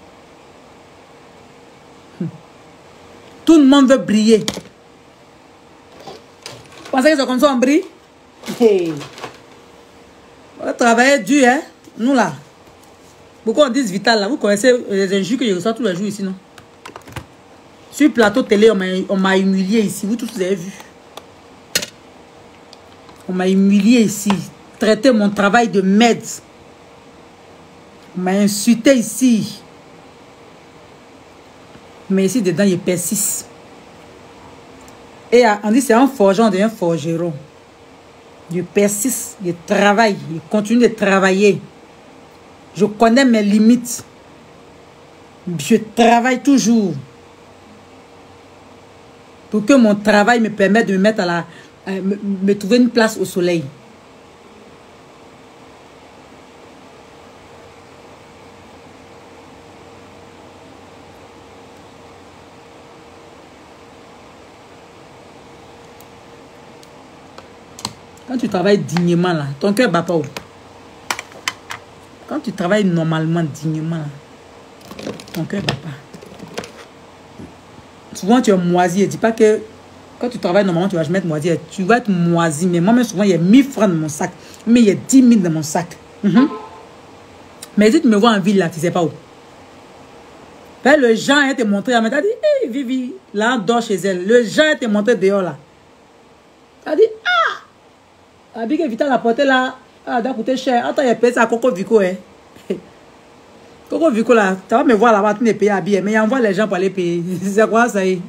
Tout le monde veut briller. Vous pensez que c'est comme ça on brille? Hey. On va travailler dur, hein? Nous là. Pourquoi on dit vital là? Vous connaissez les injures que je reçois tous les jours ici, non? Sur le plateau télé, on m'a humilié ici. Vous tous vous avez vu. On m'a humilié ici. Traité mon travail de merde. On m'a insulté ici. Mais ici dedans, il persiste. Et on dit c'est un forgeron, on devient forgeron. Je persiste, je travaille, je continue de travailler. Je connais mes limites. Je travaille toujours. Pour que mon travail me permette de me mettre à la... me trouver une place au soleil. Quand tu travailles dignement, là, ton cœur ne bat pas où? Quand tu travailles normalement, dignement, là, ton cœur ne bat pas. Souvent, tu es moisi. Je ne dis pas que quand tu travailles normalement, tu vas jamais être moisi. Tu vas être moisi. Mais moi-même, souvent, il y a 1000 francs dans mon sac. Mais il y a 10 000 dans mon sac. Mais si tu me vois en ville, là, tu ne sais pas où. Ben, le Jean a été montré. Elle m'a dit, hey, Vivi, là, on dort chez elle. Le Jean a été montré dehors, là. Elle a dit, ah! Elle a dit que Vita l'a porté, là. Ah, ça a coûté cher. Attends, il a payé ça à Coco Vico, hein. Coco Vico, là, tu vas me voir là-bas, tu n'es payé à billet. Mais il envoie les gens pour aller payer. C'est quoi, ça y est?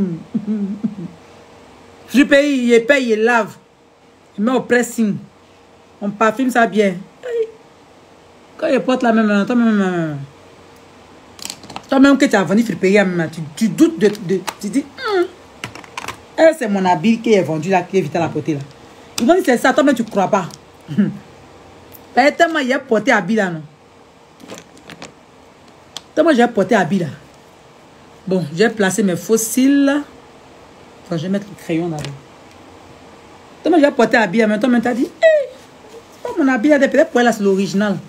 Je paye, il paye, il lave. Il met au pressing. On parfume ça bien. Quand il porte la même, toi-même que tu as vendu payer, tu doutes de tu dis, c'est mon habit qui est vendu là, qui est vite à la portée là. Ils vont dire c'est ça, toi-même tu ne crois pas. Tellement il a porté habit là, non. Tellement j'ai porté habit là. Bon, j'ai placé mes fossiles. Enfin, je vais mettre le crayon d'abord. Tellement j'ai porté habit là, maintenant tu as dit, hey, c'est pas mon habit là, peut-être pour elle là, c'est l'original.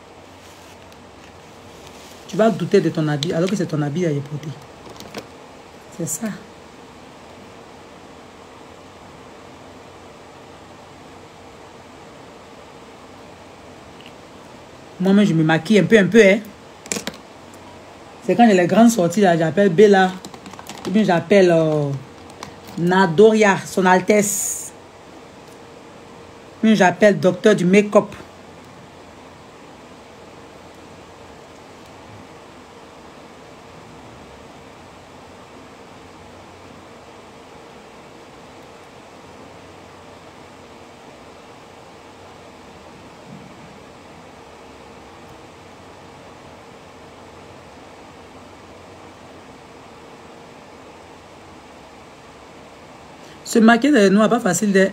Tu vas douter de ton habit alors que c'est ton habit à y porter. C'est ça. Moi-même, je me maquille un peu, hein. C'est quand j'ai les grandes sorties, là, j'appelle Bella. Ou bien j'appelle Nadoria, son Altesse. Ou bien j'appelle docteur du make-up. Se maquiller de nous n'est pas facile de...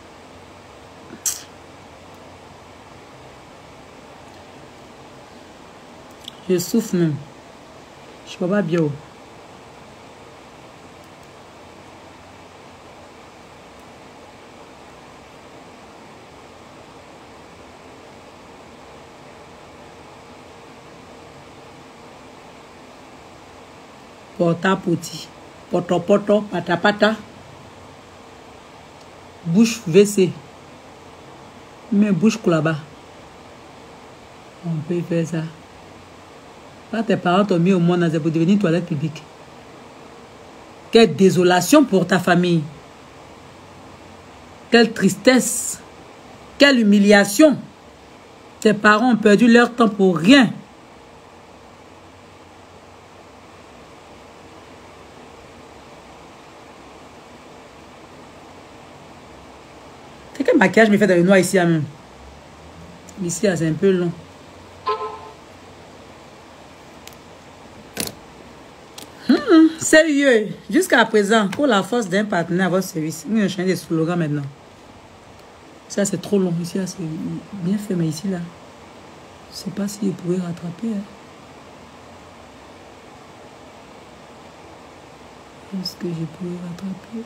Je souffre même. Je ne peux pas bien. Porta poti. Poto poto, pata pata. Bouche WC. Mais bouche là-bas. On peut faire ça. Quand tes parents t'ont mis au monde, c'est pour devenir toilette publique. Quelle désolation pour ta famille. Quelle tristesse. Quelle humiliation. Tes parents ont perdu leur temps pour rien. Quel maquillage me fait dans le noir ici même? Ici, c'est un peu long. Sérieux, jusqu'à présent, pour la force d'un partenaire à votre service, nous avons changé de slogan maintenant. Ça, c'est trop long. Ici, c'est bien fait, mais ici, là, je ne sais pas si vous pouvez rattraper. Hein. Est-ce que je pourrais rattraper?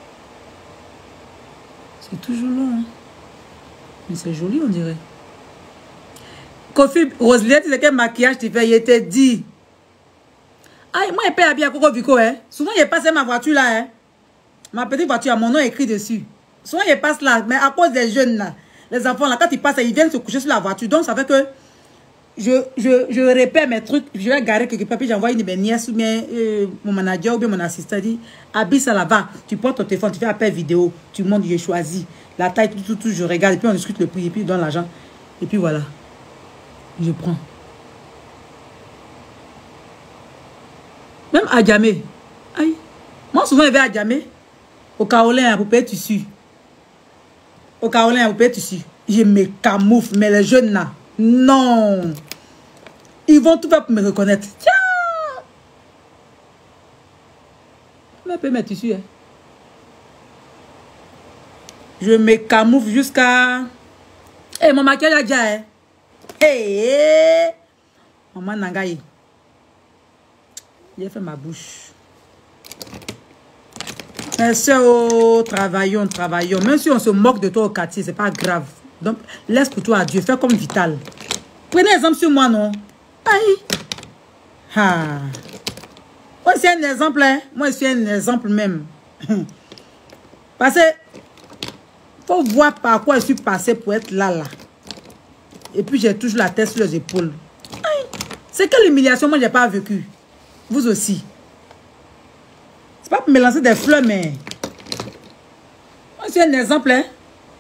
C'est toujours long, hein. Mais c'est joli, on dirait. Kofi, Roselyne, tu sais quel maquillage tu fais? Il était dit. Ah, moi, je paye habillé à Coco Vico, hein. Souvent, il passe ma voiture là, hein. Ma petite voiture, mon nom est écrit dessus. Souvent, il passe là, mais à cause des jeunes là, les enfants là, quand ils passent, ils viennent se coucher sur la voiture. Donc, ça fait que je répète mes trucs, je vais garer quelque part, puis j'envoie une de mes nièces ou bien mon manager ou bien mon assistant dit, habille ça là-bas, tu portes ton téléphone, tu fais appel vidéo, tu montres, j'ai choisi la taille, tout, je regarde, et puis on discute le prix, et puis je donne l'argent, et puis voilà, je prends. Même à Djamé, aïe, moi souvent je vais à Djamé, au Caolin, pour payer tissu, au Caolin, pour payer tissu, je me camoufle, mais les jeunes là, non. Ils vont tout faire pour me reconnaître. Tiens! Mais un peu mes tissus. Hein. Je me camoufle jusqu'à... Eh, mon maquillage a déjà, hein. Hey, maman Nangaï. J'ai fait ma bouche. Mes soeurs, travaillons, travaillons. Même si on se moque de toi au quartier, c'est pas grave. Donc, laisse pour toi à Dieu. Fais comme Vital. Prenez exemple sur moi, non? Aïe. Ah. Moi, c'est un exemple, hein. Moi, je suis un exemple même. Parce que faut voir par quoi je suis passé pour être là, là. Et puis, j'ai toujours la tête sur les épaules. C'est quelle humiliation, moi, j'ai pas vécu. Vous aussi. C'est pas pour me lancer des fleurs, mais... Moi, je suis un exemple, hein.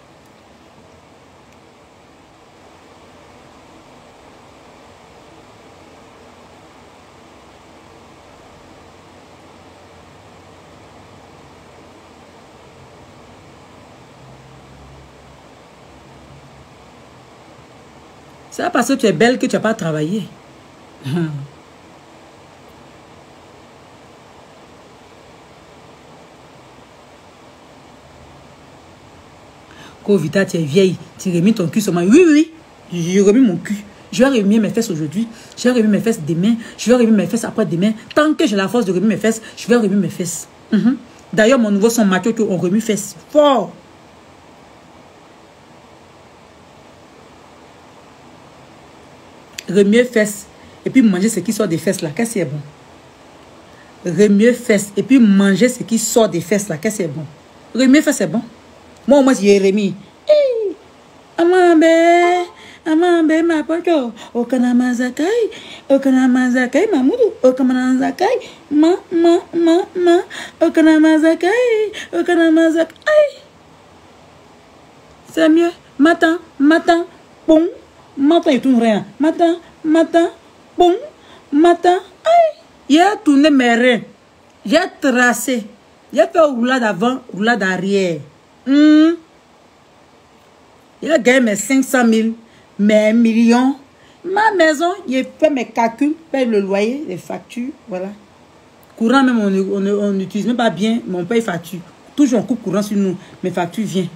C'est pas parce que tu es belle que tu n'as pas travaillé. Vita, tu es vieille, tu remis ton cul sur moi. Oui, oui, j'ai remis mon cul. Je vais remis mes fesses aujourd'hui. Je vais remis mes fesses demain. Je vais remis mes fesses après-demain. Tant que j'ai la force de remis mes fesses, je vais remis mes fesses. D'ailleurs, mon nouveau son maquillot, on remis fesses. Fort. Remuer fesses. Et puis manger ce qui sort des fesses là. Qu'est-ce qui est bon? Remuer fesses. Et puis manger ce qui sort des fesses là. Qu'est-ce qui est bon? Remuer fesses, c'est bon. Moi, j'ai remis. Hey, Amambe, ma pocho. Okanamazakai, Mamoudou. Okanamazakai, ma. Okanamazakai. C'est mieux. Matin, bon. Matin, il tourne rien. Matin, bon. Matin, aïe. Il a tourné mes reins. J'ai tracé. J'ai fait roulade avant, roulade arrière. Il a gagné mes 500 000, mes millions. Ma maison, il fait mes calculs, paye le loyer, les factures, voilà. Courant même, on n'utilise même pas bien, mais on paye facture. Toujours on coupe courant sur nous, mes factures viennent.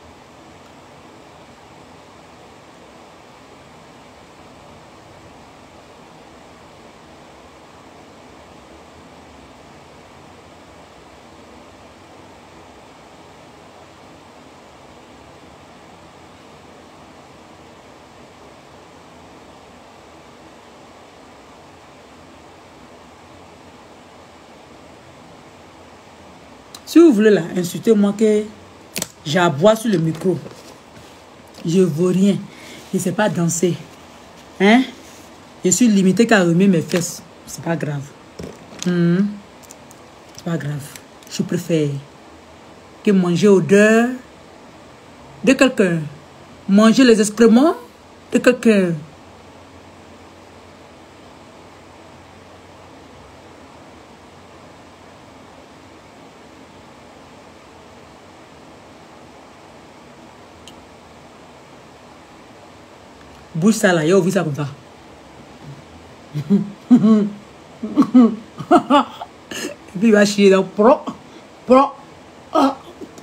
Si vous voulez là, insultez-moi que j'aboie sur le micro. Je ne vaux rien. Je ne sais pas danser. Hein? Je suis limité qu'à remuer mes fesses. C'est pas grave. C'est pas grave. Je préfère que manger odeur de quelqu'un. Manger les excréments de quelqu'un. Bouge ça là, il a ouvert ça comme ça. Et puis il va chier dans pro. Ah.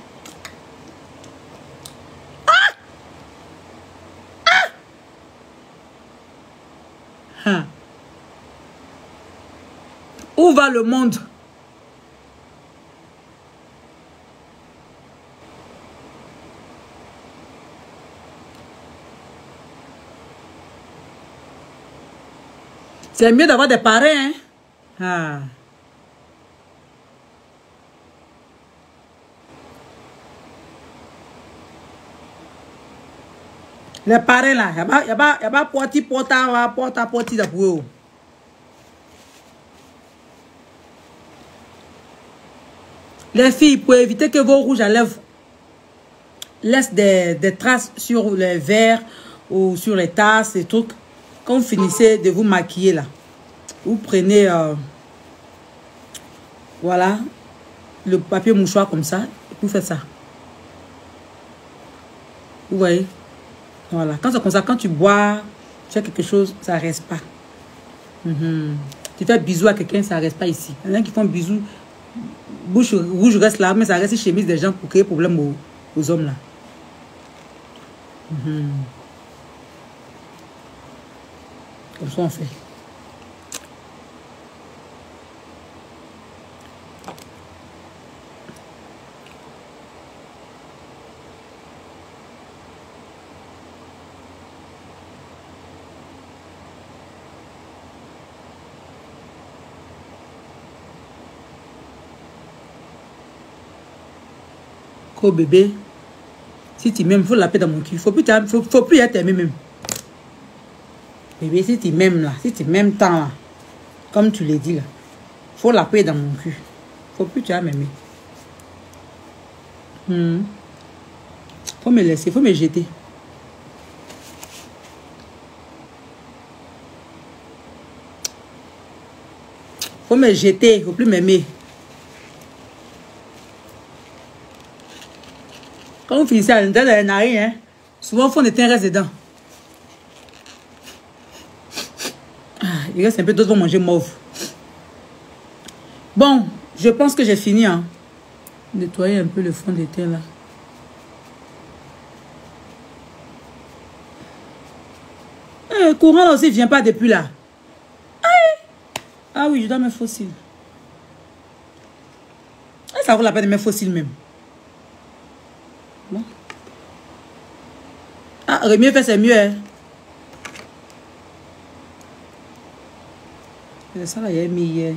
Où va le monde? C'est mieux d'avoir des parrains. Hein? Les parrains là, il n'y a pas porti d'apoué. Les filles, pour éviter que vos rouges à lèvres laissent des traces sur les verres ou sur les tasses et trucs, quand vous finissez de vous maquiller là, vous prenez voilà le papier mouchoir comme ça, et vous faites ça. Vous voyez? Voilà. Quand c'est comme ça, quand tu bois, tu fais quelque chose, ça ne reste pas. Tu fais bisou à quelqu'un, ça ne reste pas ici. Il y en a qui font bisou bouche rouge reste là, mais ça reste chemise des gens pour créer problème aux hommes là. Comme ça on fait. Oh bébé, si tu m'aimes, il faut la paix dans mon cul. Faut plus t'aimer même. Bébé, si tu m'aimes là, si tu m'aimes tant là, comme tu l'as dit là, faut la paix dans mon cul. Faut plus m'aimer. Faut me laisser, faut me jeter. Faut me jeter, faut plus m'aimer. Quand vous finissez à l'intérieur de la narine, hein, souvent il faut des reste dedans. Il reste un peu, d'autres vont manger mauve. Bon, je pense que j'ai fini. Hein. Nettoyer un peu le fond de teint là. Le courant là aussi ne vient pas depuis là. Ah oui, je dois mettre fossile. Ça vaut la peine de mettre fossile même. Bon. Ah, mieux fait, c'est mieux. Hein. Ça là, il y a mis hier.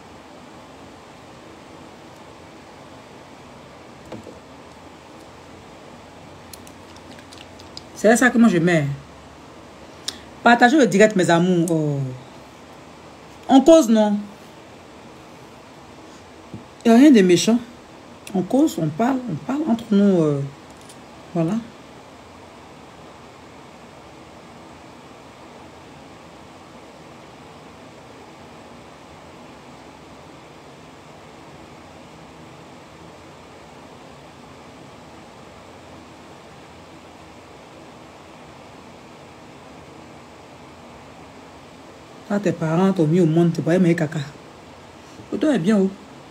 C'est ça que moi je mets. Partagez le direct, mes amours. Oh. On cause, non? Il n'y a rien de méchant. On cause, on parle entre nous. Voilà. Quand tes parents t'ont mis au monde, tu peux aimer caca. Toi est bien où?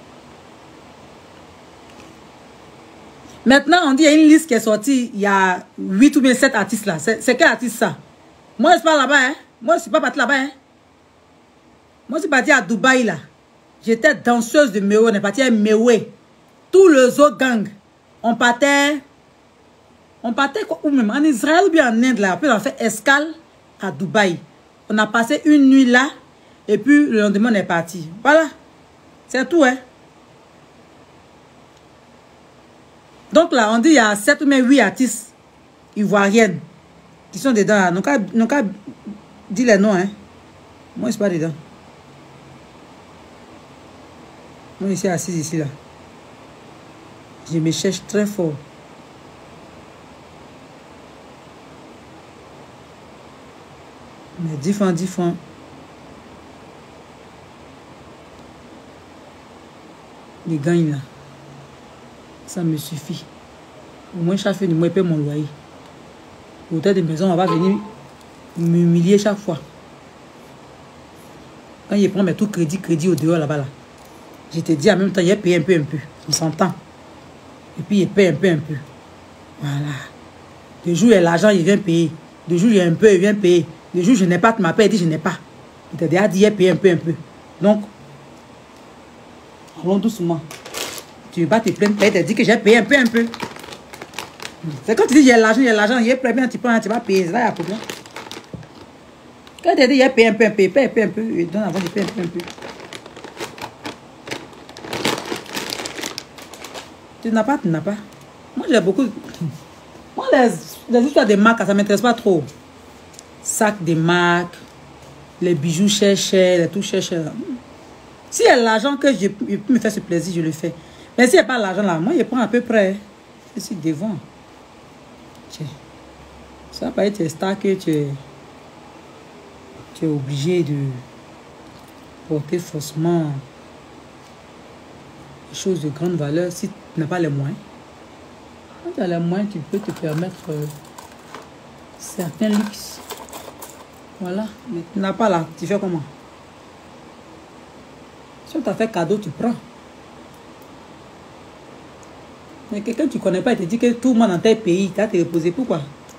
Maintenant, on dit qu'il y a une liste qui est sortie. Il y a 8 ou bien 7 artistes là. C'est quel artiste ça? Moi, je ne suis pas là-bas. Hein? Moi, je ne suis pas partie là-bas. Hein? Moi, je suis partie à Dubaï là. J'étais danseuse de Mewe. On est parti à Mewe. Tous les autres gangs. On partait quoi, ou même en Israël ou bien en Inde là. Après, on a fait escale à Dubaï. On a passé une nuit là. Et puis, le lendemain, on est parti. Voilà. C'est tout, hein. Donc là, on dit qu'il y a 7 ou 8 artistes ivoiriennes qui sont dedans là. Nous qu'à dire les noms, hein. Moi, je ne suis pas dedans. Moi, je suis assise ici, là. Je me cherche très fort. Mais 10 francs. Les gagnent là. Ça me suffit. Au moins, chaque fin de mois, je paie mon loyer. L'hôtel de maison, on va venir m'humilier chaque fois. Quand il prend mes tout crédit au dehors là-bas, là, je te dis en même temps, il paye un peu. On s'entend. Et puis, il paye un peu. Voilà. Le jour où il y a l'argent, il vient payer. Le jour où il y a un peu, il vient payer. Le jour où je n'ai pas, tu m'appelles, il dit je n'ai pas. Il t'a déjà dit, il paye un peu. Donc, allons doucement. Tu ne vas pas te plaindre, tu te dis que j'ai payé un peu. C'est quand tu dis il y a l'argent, il est prêt, bien tu prends, tu vas payer, c'est là il y a problème. Quand tu dis il y a payé un peu, paye un peu, et donne avant de payer un peu. Tu n'as pas. Moi j'ai beaucoup. Moi les histoires de marques, ça ne m'intéresse pas trop. Sac de marques, les bijoux chers, les tout chers. S'il y a l'argent que je peux me faire ce plaisir, je le fais. Mais s'il n'y a pas l'argent là, moi je prends à peu près. Je suis devant. Tiens. Ça va pas être star que tu es obligé de porter forcément des choses de grande valeur si tu n'as pas les moyens. Quand tu as les moyens, tu peux te permettre certains luxes. Voilà. Mais tu n'as pas là, tu fais comment? Si on t'a fait cadeau, tu prends. Mais quelqu'un que tu ne connais pas, il te dit que tout le monde dans tel pays, tu as te reposer. Pourquoi?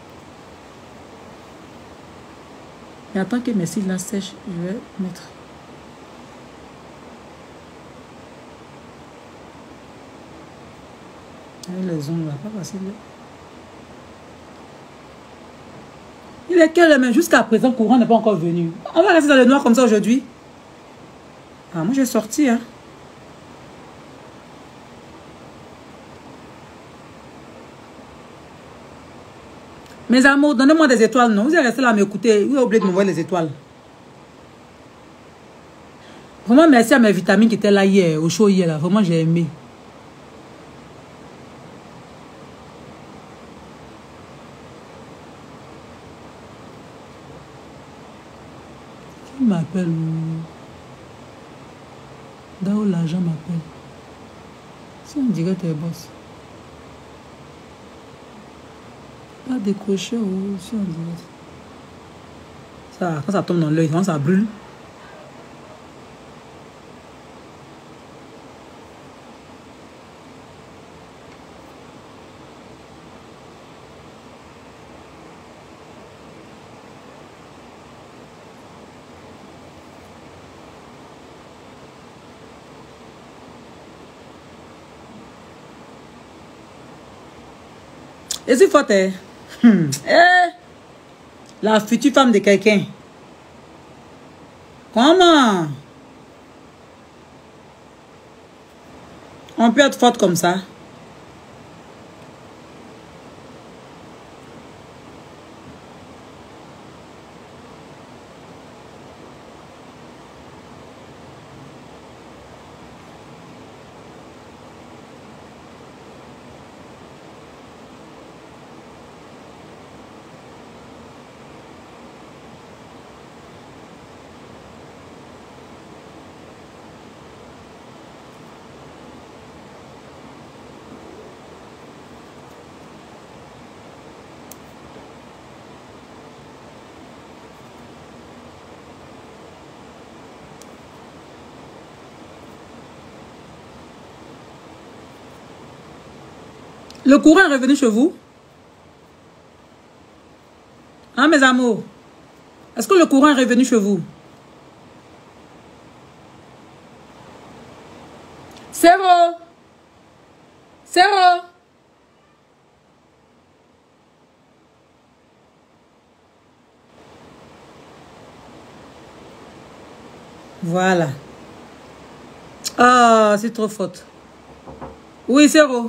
Et attends que mes cils là sèchent, je vais mettre. Les ongles là, pas facile. Il est quelle heure, mais jusqu'à présent, le courant n'est pas encore venu. On va rester dans le noir comme ça aujourd'hui. Ah, moi j'ai sorti, hein. Mes amours, donnez-moi des étoiles, non? Vous êtes resté là à m'écouter. Vous avez oublié de m'envoyer les étoiles. Vraiment, merci à mes vitamines qui étaient là hier, au show hier, là. Vraiment, j'ai aimé. Qui m'appelle? D'où l'argent m'appelle? Si on dirait tes boss. Pas décrocher ou si on dirait. Ça, quand ça tombe dans l'œil, ça brûle. Et si faut te... La future femme de quelqu'un. Comment? On peut être forte comme ça. Le courant est revenu chez vous? Hein, mes amours? Est-ce que le courant est revenu chez vous? Zéro. Zéro. Voilà. Ah, c'est trop faute. Oui, zéro.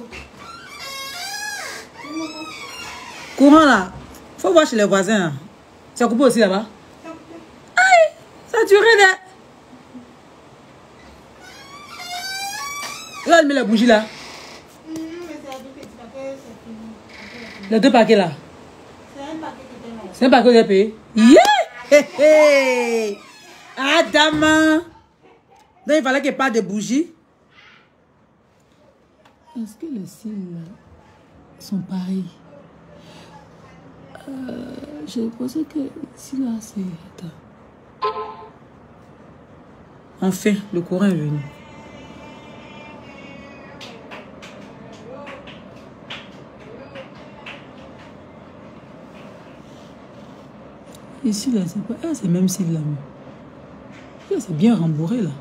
Courant là, faut voir chez les voisins. Ça coupe aussi là-bas. Aïe, ça a duré là. Là, elle met la bougie là. Les deux paquets là. C'est un paquet que j'ai payé. Yeah! Adam. Donc il fallait qu'il parle de bougie. Est-ce que les cils sont pareils? J'ai pensé que ici là c'est... Attends. Enfin, le courant est venu. Ici là c'est pas... Ah, c'est même cils là. C'est bien rembourré là.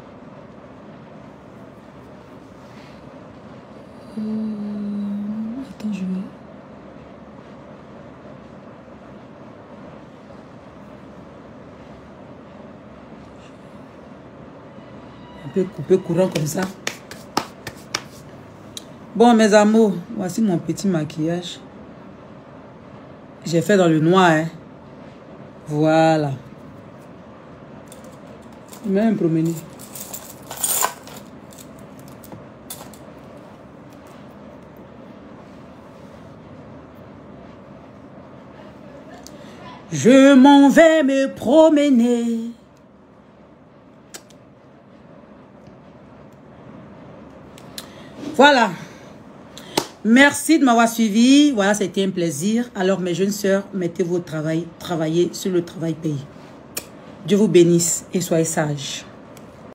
Attends, je vais... On peut couper courant comme ça. Bon, mes amours, voici mon petit maquillage. J'ai fait dans le noir, hein. Voilà. Je vais me promener. Je m'en vais me promener. Voilà. Merci de m'avoir suivi. Voilà, c'était un plaisir. Alors, mes jeunes sœurs, mettez-vous au travail. Travaillez sur le travail pays. Dieu vous bénisse et soyez sages.